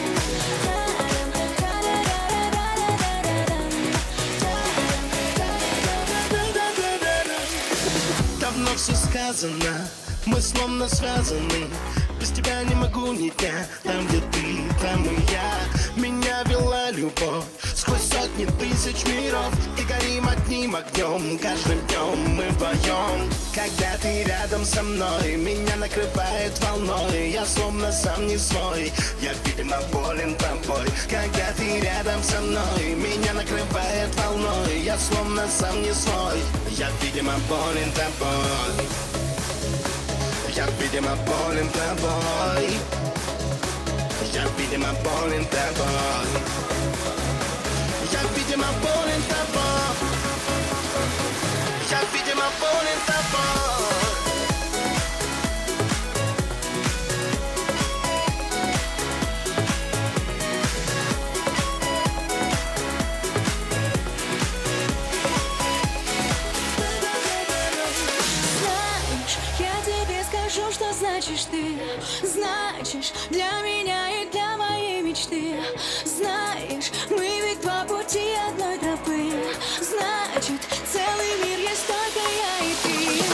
Давно все сказано, мы словно связаны. Без тебя не могу ни дня. Там, где ты, там и я. Меня вела любовь сквозь сотни тысяч миров. И горим одним огнем. Каждым днем мы вдвоем. Когда ты рядом со мной, меня накрывает волной. Я словно сам не свой. Я, видимо, болен тобой. Когда ты рядом со мной, меня накрывает волной. Я словно сам не свой. Я, видимо, болен тобой. Я, видимо, болен тобой. Я, видимо, болен тобой. Я, видимо, болен тобой. Я, видимо, болен тобой. значишь ты, значишь для меня и для моей мечты. Знаешь, мы ведь два пути одной тропы. Значит, целый мир есть только я и ты.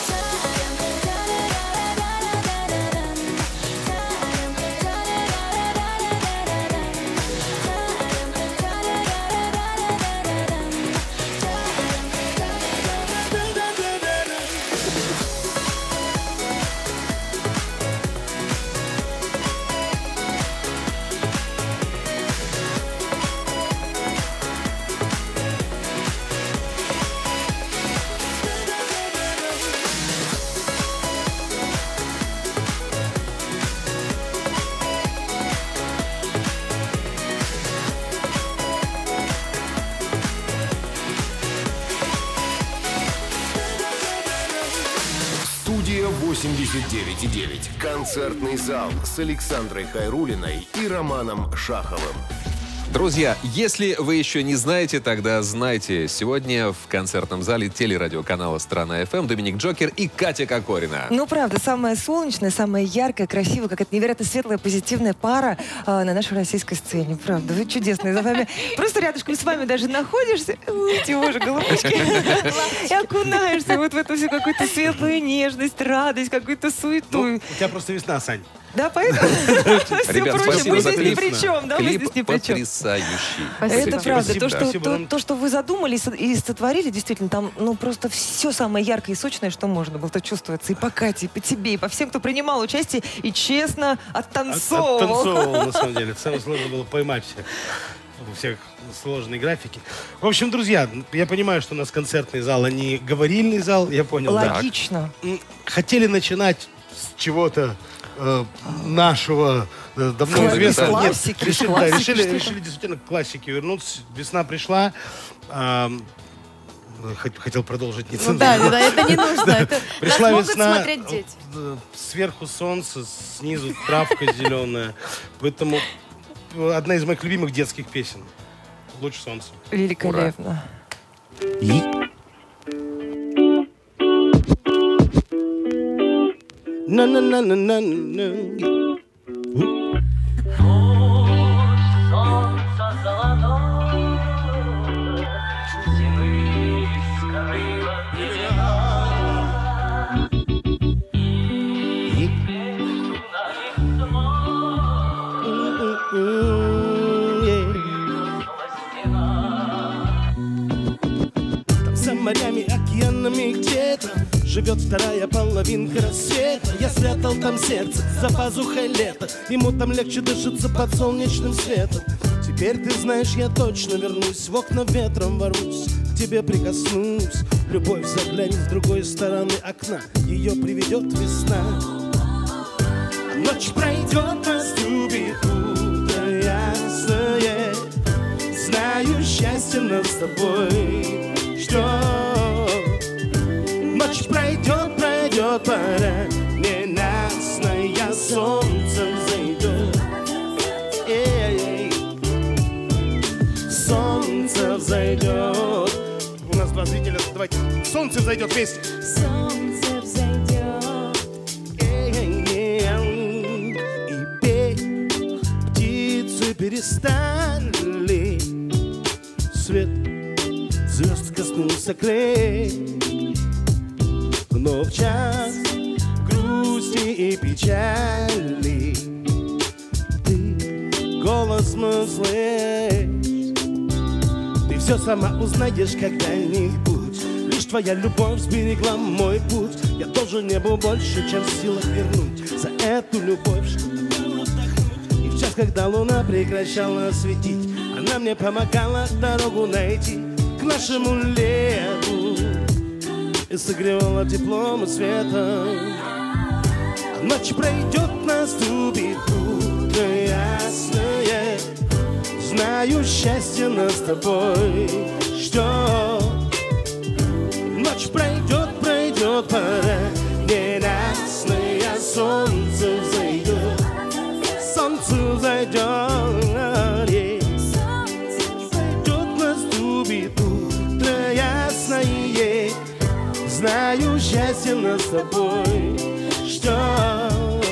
восемьдесят девять и девять. Концертный зал с Александрой Хайруллиной и Романом Шаховым. Друзья, если вы еще не знаете, тогда знайте. Сегодня в концертном зале телерадиоканала «Страна ФМ» Доминик Джокер и Катя Кокорина. Ну, правда, самая солнечная, самая яркая, красивая, какая-то невероятно светлая, позитивная пара э, на нашей российской сцене. Правда, вы чудесные. За вами просто рядышком с вами даже находишься, эти уже голубочки, и окунаешься вот в эту всю какую-то светлую нежность, радость, какую-то суету. У тебя просто весна, Сань. Да, поэтому Ребят, спасибо за клип. Клип потрясающий. Это правда. То, что, Спасибо. то, то, что вы задумали и сотворили, действительно, там, ну, просто все самое яркое и сочное, что можно было, то чувствуется и по Кате, и по тебе, и по всем, кто принимал участие, и честно оттанцовывал. От, оттанцовывал, на самом деле. Самое сложное было поймать всех. У всех сложные графики. В общем, друзья, я понимаю, что у нас концертный зал, а не говорильный зал, я понял. Логично. Да. Хотели начинать с чего-то э, нашего, э, давно известного. Нет, классики, решили, классики, да, решили, что-то. решили действительно к классике вернуться. Весна пришла. Э, хотел продолжить не Ну да, да, это не нужно. Это Пришла нас могут весна, смотреть дети. э, сверху солнце, снизу травка зеленая. Поэтому одна из моих любимых детских песен. «Луч солнца». Великолепно. На-на-на-на-на-на. За морями, океанами где-то живет вторая половинка рассвета. Я спрятал там сердце за пазухой лета. Ему там легче дышится под солнечным светом. Теперь ты знаешь, я точно вернусь. В окна ветром ворвусь, к тебе прикоснусь. Любовь заглянет с другой стороны окна. Ее приведет весна. Ночь пройдет, наступит утро ясное. Знаю, счастье нас с тобой ждет. Ночь пройдет, пройдет, пора ненастная, солнце взойдет. Эй, солнце взойдет. У нас два зрителя, давайте. Солнце взойдет вместе. Солнце взойдет. Эй, и петь птицы перестали. Свет звезд коснулся край. Но в час грусти и печали ты голос мой слышишь. Ты все сама узнаешь когда-нибудь. Лишь твоя любовь сберегла мой путь. Я должен небу больше, чем в силах вернуть. За эту любовь, чтобы было вдохнуть. И в час, когда луна прекращала светить, она мне помогала дорогу найти к нашему лету. И согревала теплом и светом. А ночь пройдет, наступит утро ясное. Знаю, счастье нас с тобой ждет. Ночь пройдет, пройдет, пора ненастная, солнце взойдет. Солнце взойдет, yeah. Пройдет, наступит утро ясное. Знаю, счастье нас с тобой ждет.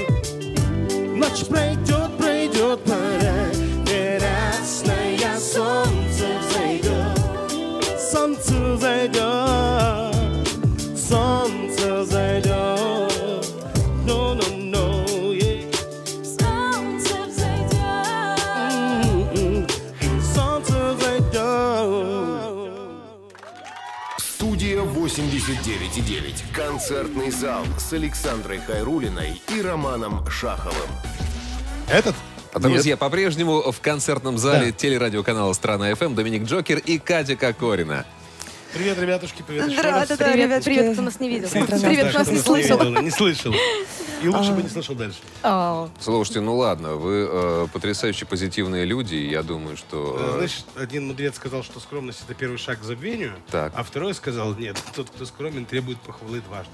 восемьдесят девять и девять. Концертный зал с Александрой Хайруллиной и Романом Шаховым. Этот? Друзья, по-прежнему в концертном зале Да. телерадиоканала «Страна-ФМ» Доминик Джокер и Катя Кокорина. Привет, ребятушки, привет еще Да, раз. да, да, Привет, ребятушки. привет, кто нас не видел. Привет, Привет, кто нас не слышал. Не слышал. И лучше бы не слышал дальше. О, Слушайте, ну ладно, вы э, потрясающе позитивные люди, и я думаю, Э, что... э, Знаешь, один мудрец сказал, что скромность — это первый шаг к забвению, Так. а второй сказал, нет, тот, кто скромен, требует похвалы дважды.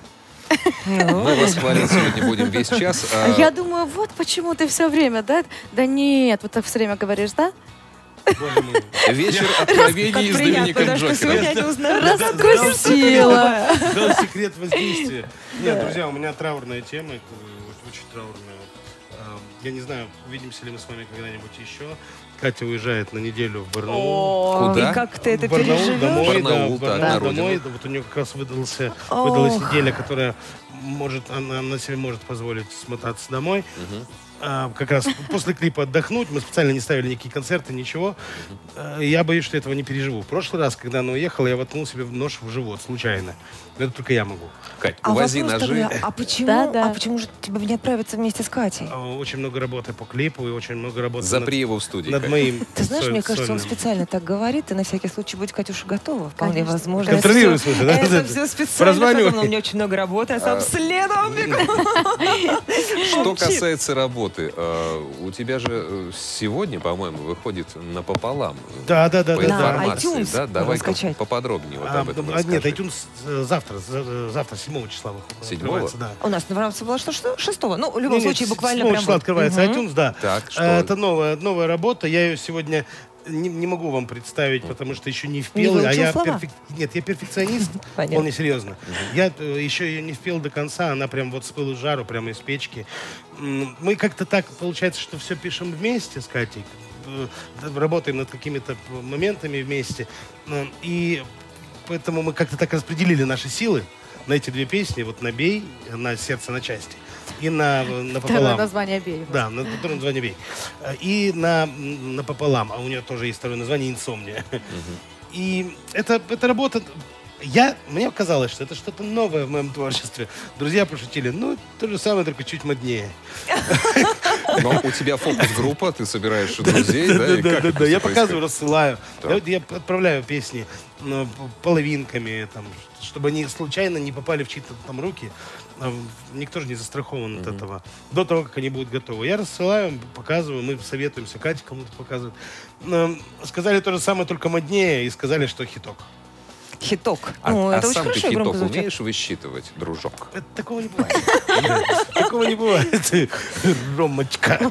Мы вас хвалить сегодня будем весь час. а- Я думаю, вот почему ты все время, да? Да нет, вот так все время говоришь, да? Боже мой. Вечер откровений с Домиником даже что Джокером. сегодня не узнаю. Раскусила. Дал секрет воздействия. Нет, друзья, у меня траурная тема, это очень траурная. А, Я не знаю, увидимся ли мы с вами когда-нибудь еще. Катя уезжает на неделю в Барнаул. О, Куда? И как ты это В Барнаул переживешь? домой, да, Барнаул, в так, Барнаул на родину. домой. Да, вот у нее как раз выдался, Ох. выдалась неделя, которая может, она, она себе может позволить смотаться домой. А, как раз после клипа отдохнуть. Мы специально не ставили никакие концерты, ничего. А, я боюсь, что этого не переживу. В прошлый раз, когда она уехала, я воткнул себе нож в живот случайно. Это только я могу. Кать, А увози вопрос ножи. такой, а почему, Да, да. а почему же тебе не отправиться вместе с Катей? А, Очень много работы по клипу и очень много работы Запри его в студии. над, над Кать. моим Ты знаешь, соль- мне кажется, он сольным. специально так говорит, и на всякий случай будет Катюша готова. Вполне Конечно. возможно. Контролируй, Это всё- слушай, да? Это все специально, Прозванивай. потому что у меня очень много работы, я сам следом бегу. Что касается работы, э, у тебя же э, сегодня, по-моему, выходит напополам. Да, да, да, По да, На да. информации, iTunes да? можно Давай скачать. поподробнее вот А, об этом а, нет, расскажи. iTunes э, завтра, за- завтра, седьмого числа выходит. Седьмого? открывается, да. У нас информация была, что что- шестого. Ну, в любом Не, не, случае, с- буквально седьмого прям... числа вот. открывается Мгм. iTunes, да. Так, что? Э, Это новая, новая работа. Я ее сегодня не, не могу вам представить, потому что еще не впел. выучил а я слова? перфек- Нет, я перфекционист, Понятно. вполне серьезно. Я э, еще ее не впел до конца, она прям вот с пылу с жару, прямо из печки. М, Мы как-то так, получается, что все пишем вместе с Катей, э, работаем над какими-то моментами вместе. Э, И поэтому мы как-то так распределили наши силы на эти две песни, вот на «Бей», на «Сердце на части» и на, на Второе «Пополам». название «Бей». Да, на второе название «Бей». И на, на «Пополам», а у нее тоже есть второе название «Инсомния». И это, это работа... Я, мне казалось, что это что-то новое в моем творчестве. Друзья пошутили, ну, то же самое, только чуть моднее. Но у тебя фокус-группа, ты собираешь друзей, да? и Да, как да, это да, я всё показываю, происходит? рассылаю. Так. Я, я отправляю песни ну, половинками, там, чтобы они случайно не попали в чьи-то там руки. А в- Никто же не застрахован от этого. До того, как они будут готовы. Я рассылаю, показываю, мы советуемся, Катя кому-то показывает. Но сказали то же самое, только моднее, и сказали, что хиток. Хиток. А, Ну, а это очень сам ты хорошо и хиток громко звучит. умеешь высчитывать, дружок? Это такого не бывает. Такого не бывает. Ромочка.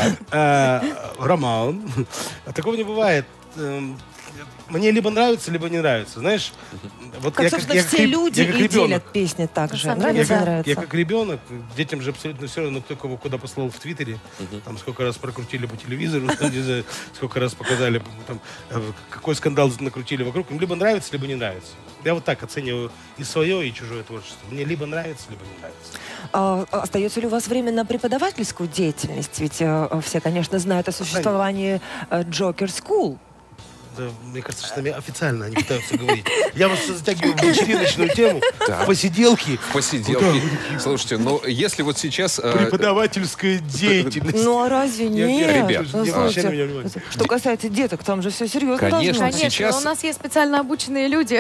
А, Роман. Такого не бывает. Эм, Мне либо нравится, либо не нравится. Знаешь, вот Как, я собственно, я все реб- люди я как и ребенок. делят песни так же. самом Нравится, деле, не да. нравится. Я как ребенок, детям же абсолютно все равно, кто кого куда послал в Твиттере. Там сколько раз прокрутили по телевизору, не знаю, сколько раз показали, там, э, какой скандал накрутили вокруг. Им либо нравится, либо не нравится. Я вот так оцениваю и свое, и чужое творчество. Мне либо нравится, либо не нравится. А, остается ли у вас время на преподавательскую деятельность? Ведь э, все, конечно, знают о существовании э, Джокер Скул. Да, мне кажется, что нами официально они пытаются говорить. Я вас затягиваю в вечериночную тему, Так. в посиделки. Посиделки. Слушайте, ну если вот сейчас... э, Преподавательская деятельность. Ну а разве Я- нет? я- ребят, Ну, не слушайте, обращай на меня внимания. что касается деток, там же все серьезно Конечно, должно быть. Конечно, сейчас- у нас есть специально обученные люди.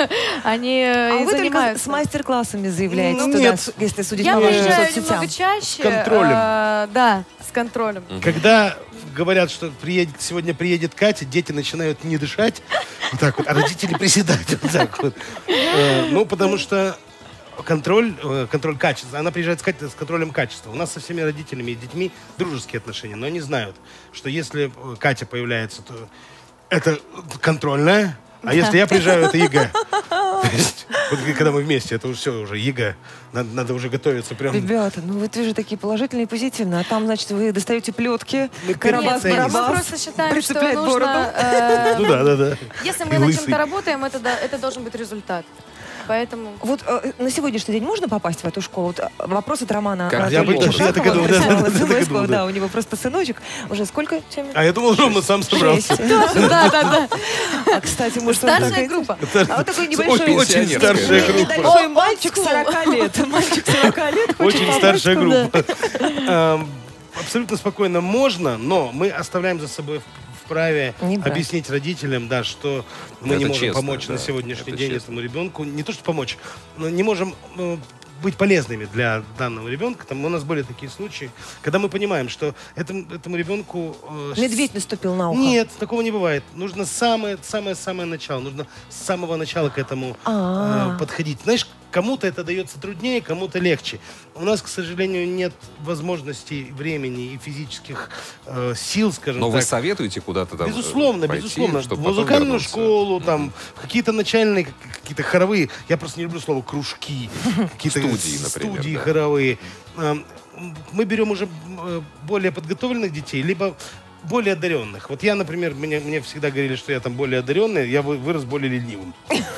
Они э, А и вы только занимаются. с мастер-классами заявляетесь Ну, туда, нет. с- если судить Я по вашим выезжаю соцсетям. немного чаще. С контролем. э, Да, с контролем. Когда говорят, что приедет, сегодня приедет Катя, дети начинают не дышать, вот так вот, а родители приседать вот так вот. Э, Ну, потому что контроль, э, контроль качества, она приезжает с, кат- с контролем качества. У нас со всеми родителями и детьми дружеские отношения, но они знают, что если э, Катя появляется, то это контрольная, а если я приезжаю, это ЕГЭ. То есть, вот когда мы вместе, это уже все уже ЕГЭ. Надо, надо уже готовиться прям. Ребята, ну вот вы же такие положительные и позитивные, а там, значит, вы достаете плетки, Мы карабас, перфекционисты. Мы барабас, просто считаем, что прицеплять бороду. нужно... э, Ну да, да, да. Если И мы над лысый. чем-то работаем, это, да- это должен быть результат. Поэтому... Вот э, на сегодняшний день можно попасть в эту школу? Вот, вопрос от Романа Как? Анатольевича Я бы- я Шахова. так и думал, да, прислал да, да, смс-ку, так и думал, да. да, у него просто сыночек. Уже сколько? Чем? А я думал, Рома сам собрался. Шесть. Да, да, да. А, кстати, может, он Старшая так и- группа. А вот такой небольшой... Очень старшая группа. Небольшой мальчик сорока лет. Мальчик сорока лет хочет Очень попасть старшая туда. группа. Эм, Абсолютно спокойно можно, но мы оставляем за собой в- вправе Не брать. объяснить родителям, да, что мы Это не можем честно, помочь да, на сегодняшний это день честно. этому ребенку. Не то, что помочь, но не можем э, быть полезными для данного ребенка. Там у нас были такие случаи, когда мы понимаем, что этому, этому ребенку... э, Медведь наступил на ухо. Нет, такого не бывает. Нужно самое, самое, самое начало. Нужно с самого начала к этому А. э, подходить. Знаешь, кому-то это дается труднее, кому-то легче. У нас, к сожалению, нет возможностей, времени и физических э, сил, скажем Но так. вы советуете куда-то там? э, Безусловно, пойти, безусловно. чтобы В потом музыкальную вернуться? школу, там, какие-то начальные, как- какие-то хоровые. Я просто не люблю слово кружки. Какие-то Студии, например, студии да. хоровые. Эм, Мы берем уже э, более подготовленных детей, либо более одаренных. Вот я, например, мне, мне всегда говорили, что я там более одаренный, я вы- вырос более ленивым.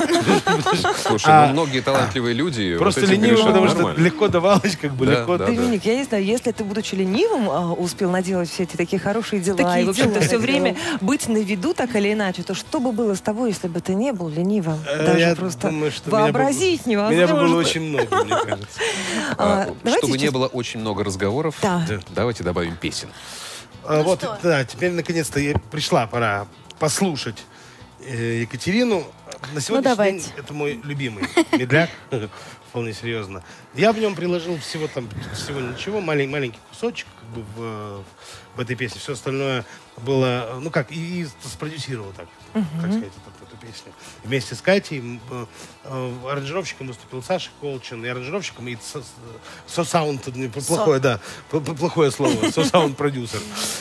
Слушай, А, ну многие талантливые люди... Просто вот этим ленивым, грешат потому что нормально. легко давалось, как бы Да, легко. да. Доминик, я не знаю, если ты, будучи ленивым, а, успел наделать все эти такие хорошие дела, Такие и, в общем-то, дела, все да. время быть на виду так или иначе, то что бы было с тобой, если бы ты не был ленивым? Э, Даже я просто думаю, что меня бы- вообразить невозможно. Меня бы было очень много, мне кажется. А, А, давайте Чтобы не сейчас- было очень много разговоров, Да. давайте добавим песен. А, Ну вот, что? да, теперь наконец-то я- пришла пора послушать э, Екатерину. На сегодняшний день давайте. это мой любимый медляк, вполне серьезно. Я в нем приложил всего там, всего ничего, малень- маленький кусочек как бы в, в этой песне. Все остальное было, ну как, и, и спродюсировал так, как сказать, эту, эту песню. Вместе с Катей м, э, э, аранжировщиком выступил Саша Колчин, и аранжировщиком, и со- со-саунд, не, плохое, да, п- п- плохое слово, со-саунд-продюсер.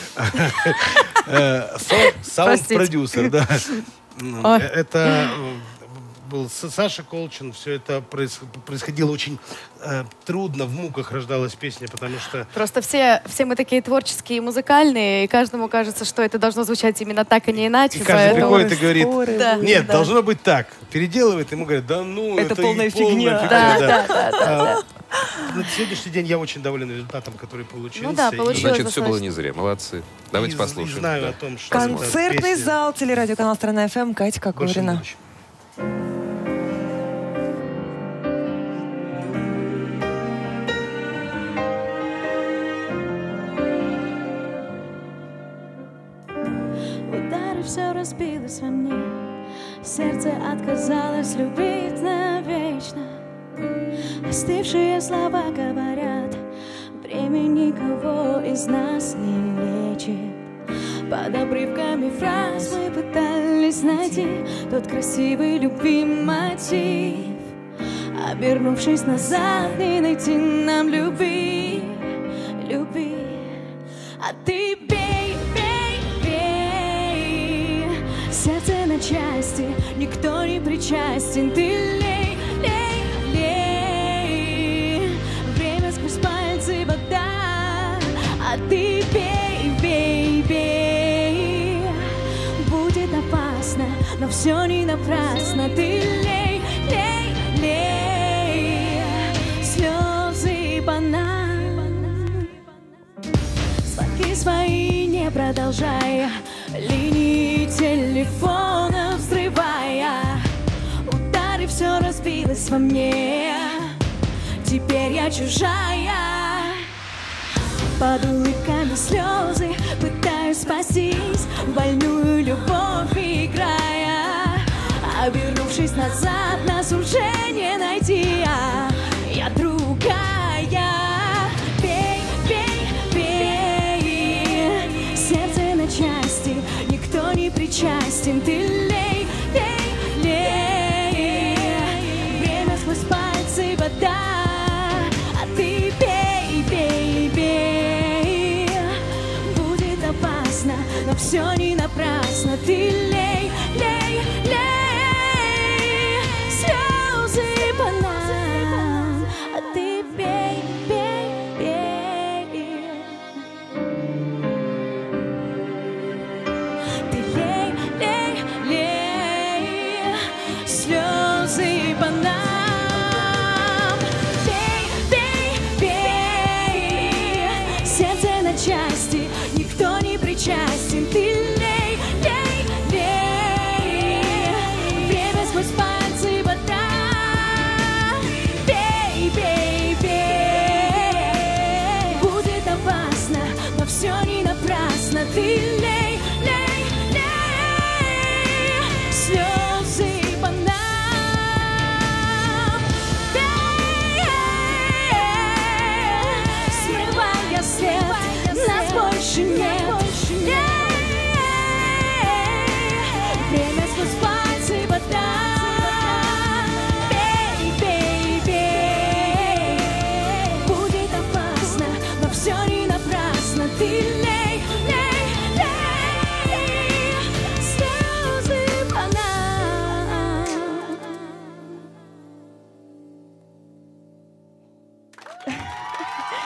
Э, со- Саунд-продюсер, да. Ну, Ой. Это э, был С- Саша Колчин. Все это проис- происходило очень э, трудно. В муках рождалась песня, потому что... Просто все, все мы такие творческие и музыкальные, и каждому кажется, что это должно звучать именно так, а не иначе. И каждый поэтому- приходит и говорит, Споры, Да. нет, Да. должно быть так. Переделывает, ему говорят, да ну, Это это, полная и полная фигня. Да, да. да, да, да. А, На сегодняшний день я очень доволен результатом, который получился. Ну да, И- получилось. Значит, все было достаточно. не зря. Молодцы. Давайте и- послушаем. И знаю Да. о том, что... Концертный эта песня зал, телерадиоканал «Страна ФМ», Катя больше не Кокорина. будущего. Удары все разбилось во мне, сердце отказалось любить навечно. Остывшие слова говорят, время никого из нас не лечит. Под обрывками фраз мы пытались найти тот красивый любви мотив. Обернувшись назад, не найти нам любви, любви. А ты бей, бей, бей, сердце на части, никто не причастен. Ты лей, лей, лей, время сквозь пальцы вода. А ты бей, бей, бей, будет опасно, но все не напрасно. Ты лей, лей, лей, слезы по нам. Звонки свои не продолжая, линии телефона взрывая. Удары, все разбилось во мне, теперь я чужая. Под улыбками слезы пытаюсь спастись, в больную любовь играя. Обернувшись назад, нас уже не найти, а я другая. Бей, бей, бей, сердце на части, никто не причастен. Ты лей, лей, лей, время сквозь пальцы вода. А ты бей, бей, бей, будет опасно, но все не напрасно. Ты лей, лей, лей, слезы по нам. А ты бей, бей, бей, ты лей, лей, лей, слезы по нам. нет. Время сквозь пальцы вода. Бей, бей, бей. Будет опасно, но все не напрасно. Ты